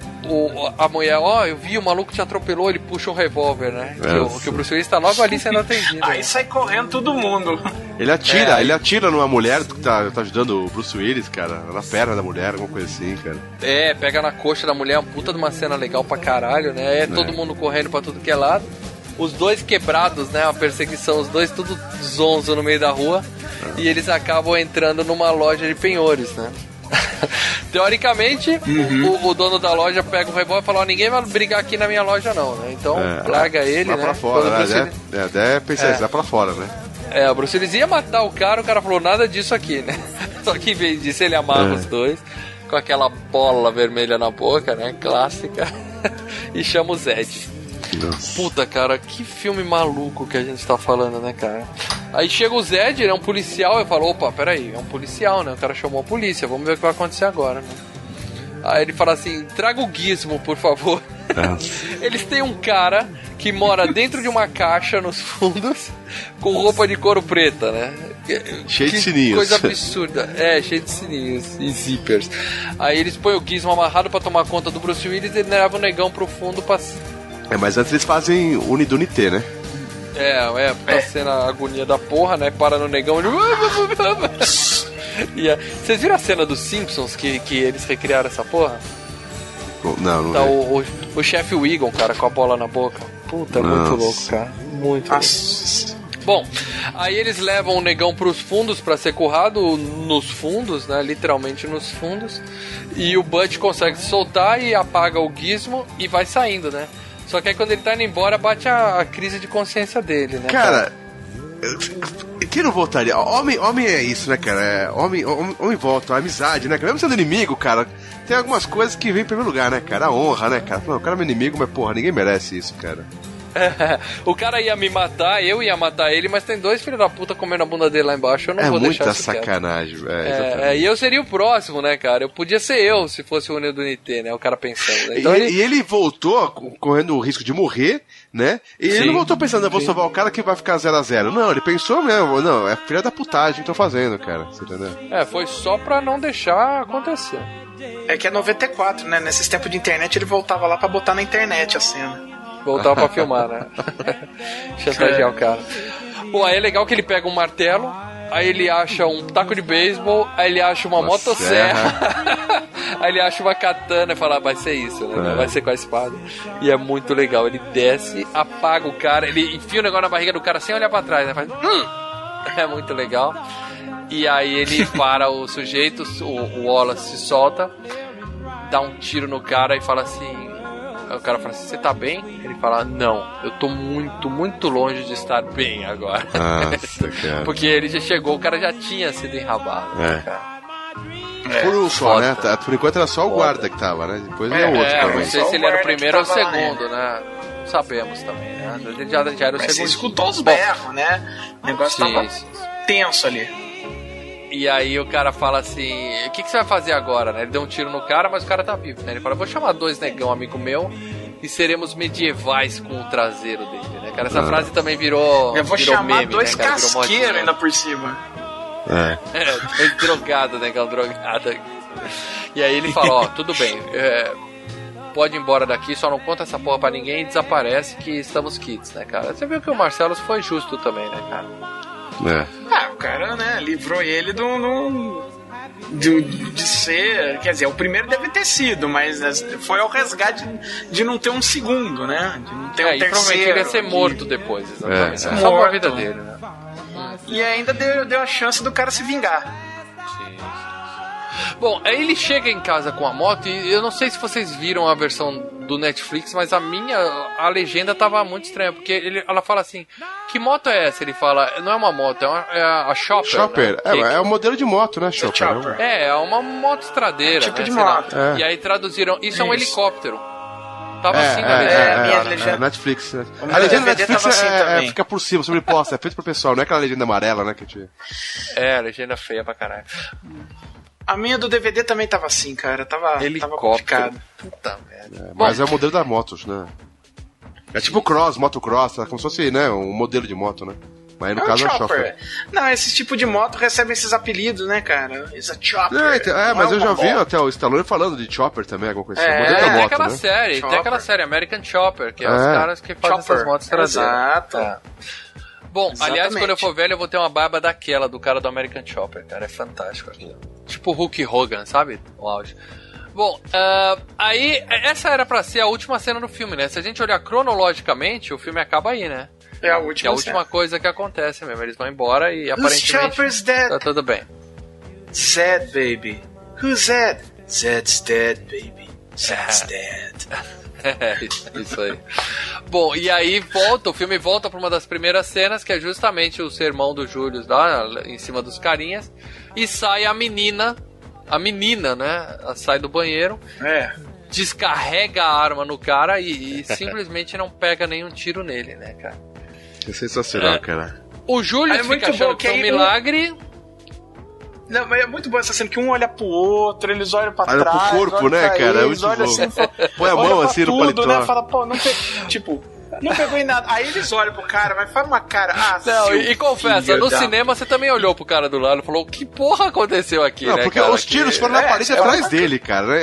a mulher, eu vi, o maluco te atropelou, ele puxa um revólver, né? Que o Bruce Willis tá logo ali sendo atendido. Aí sai correndo todo mundo. Ele atira numa mulher que tá ajudando o Bruce Willis, cara, na perna da mulher, alguma coisa assim, cara. Pega na coxa da mulher, uma puta de uma cena legal pra caralho, né? Todo mundo correndo pra tudo que é lado. Os dois quebrados, né? Uma perseguição, os dois tudo zonzo no meio da rua. E eles acabam entrando numa loja de penhores, né? Teoricamente, o dono da loja pega o revólver e fala, ninguém vai brigar aqui na minha loja não, né? Então, larga ele, né? Pra fora, até pensar pra fora, né? O Bruce Willis ia matar o cara falou, nada disso aqui, né? Só que em vez disso, ele amarra os dois com aquela bola vermelha na boca, né? Clássica. E chama o Zed. Nossa. Puta, cara, que filme maluco que a gente tá falando, né, cara? Aí chega o Zed, ele é um policial, eu falo, opa, peraí, é um policial, né? O cara chamou a polícia, vamos ver o que vai acontecer agora, né? Aí ele fala assim, traga o Gizmo, por favor. Eles têm um cara que mora dentro de uma caixa nos fundos, com roupa de couro preta, né? Cheio de sininhos. Coisa absurda. Cheio de sininhos e zippers. Aí eles põem o Gizmo amarrado pra tomar conta do Bruce Willis e ele leva o negão pro fundo pra... mas antes eles fazem Unidunité, né? Tá sendo a agonia da porra, né? Para no negão ele... Vocês viram a cena dos Simpsons que eles recriaram essa porra? Não tá o chefe Wiggum, cara, com a bola na boca. Puta, muito louco, cara. Muito louco. Bom, aí eles levam o negão pros fundos pra ser currado nos fundos, né? Literalmente nos fundos. E o Butch consegue se soltar e apaga o Gizmo e vai saindo, né? Só que aí quando ele tá indo embora, bate a crise de consciência dele, né? Cara, quem não voltaria? Homem é isso, né, cara? Homem volta, amizade, né? Mesmo sendo inimigo, cara, tem algumas coisas que vêm em primeiro lugar, né, cara? A honra, né, cara? Não, o cara é meu inimigo, mas porra, ninguém merece isso, cara. O cara ia me matar, eu ia matar ele, mas tem 2 filhos da puta comendo a bunda dele lá embaixo, eu não vou deixar isso quieto. É muita sacanagem, exatamente. E eu seria o próximo, né, cara? Eu podia ser eu, se fosse o Neo do NT, né? O cara pensando. Né? Então e ele voltou correndo o risco de morrer, né? E ele não voltou pensando, eu vou salvar o cara que vai ficar 0-0. Não, ele pensou mesmo, não, é filha da putagem que tô fazendo, cara. Você entendeu? Foi só pra não deixar acontecer. É que é 94, né? Nesses tempos de internet ele voltava lá pra botar na internet a cena. Voltava pra filmar, né? Chantagear o cara. Bom, aí é legal que ele pega um martelo, aí ele acha um taco de beisebol, aí ele acha uma motosserra, aí ele acha uma katana e fala, vai ser isso, né? Vai ser com a espada. E é muito legal. Ele desce, apaga o cara, ele enfia o negócio na barriga do cara sem olhar pra trás, né? Faz, É muito legal. E aí ele para o sujeito, o Wallace se solta, dá um tiro no cara e fala assim... Aí o cara fala assim, você tá bem? Ele fala, não, eu tô muito, muito longe de estar bem agora. Nossa, cara. Porque ele já chegou, o cara já tinha sido enrabado, né, cara? Por um só, né? Por enquanto era só o guarda que tava, né? Depois veio o outro também. Não sei se ele era o primeiro ou o segundo, né? Não sabemos também, né? Ele já era o segundo. Você escutou os berros, né? O negócio tava tenso ali. E aí o cara fala assim, o que você vai fazer agora, né? Ele deu um tiro no cara, mas o cara tá vivo, né? Ele fala, vou chamar 2 negão, amigo meu, e seremos medievais com o traseiro dele, né? Cara, essa frase também virou eu vou virou chamar meme, 2 né, cara? casqueiros ainda por cima. 2 drogados, né? Aquela drogada. E aí ele fala, ó, tudo bem, pode ir embora daqui, só não conta essa porra pra ninguém e desaparece que estamos kits, né, cara? Você viu que o Marcelo foi justo também, né, cara? O cara, né, livrou ele de ser... Quer dizer, o primeiro deve ter sido, mas foi ao resgate de não ter um segundo, né? De não ter um terceiro. E provavelmente ele ia ser morto depois, exatamente. Salvou a vida dele, né? E ainda deu a chance do cara se vingar. Sim. Bom, aí ele chega em casa com a moto e eu não sei se vocês viram a versão do Netflix, mas a legenda tava muito estranha, porque ela fala assim, que moto é essa? Ele fala, não é uma moto, é a Chopper. Chopper, né? É o modelo de moto, né, Chopper? É uma moto estradeira, tipo né, de moto. E aí traduziram, isso é um helicóptero. Tava assim na legenda. Netflix. Né? A legenda Netflix assim fica por cima, sobreposta, é feito pro pessoal, não é aquela legenda amarela, né, que tinha. A legenda feia pra caralho. A minha do DVD também tava assim, cara. Tava complicado. Puta merda. Mas é o modelo da motos, né? É tipo motocross, como se fosse, né, um modelo de moto, né? Mas no caso é o Chopper. Não, esse tipo de moto recebe esses apelidos, né, cara? Esse Chopper. Mas eu já vi até o Stallone falando de Chopper também, alguma coisa assim. Modelo da moto, aquela né? série, tem aquela série American Chopper, que é os caras que fazem essas motos traseiras. Exato. Bom, aliás, quando eu for velho, eu vou ter uma barba daquela, do cara do American Chopper, cara. É fantástico aquilo. Tipo o Hulk Hogan, sabe? O auge. Bom, aí, essa era pra ser a última cena do filme, né? Se a gente olhar cronologicamente, o filme acaba aí, né? É a última, última coisa que acontece mesmo. Eles vão embora e aparentemente tá tudo bem. Zed, baby. Who's Zed? Zed's dead, baby. Zed's dead. Isso aí. Bom, e aí o filme volta pra uma das primeiras cenas, que é justamente o sermão do Júlio lá em cima dos carinhas, e sai a menina, né? Ela sai do banheiro, descarrega a arma no cara e simplesmente não pega nenhum tiro nele, né, cara? É sensacional, cara. O Júlio fica achando que é um milagre. Não, mas é muito bom essa cena que um olha pro outro, eles olham pra trás. Olha pro corpo, né, cara? Eles olham assim, põe a mão assim no paletó. Né? Fala, pô, não pegou em nada. Aí eles olham pro cara, mas faz uma cara. Não, e confessa, no cinema você também olhou pro cara do lado e falou: que porra aconteceu aqui, não, né? Porque cara, os tiros foram na parede atrás dele, cara, né?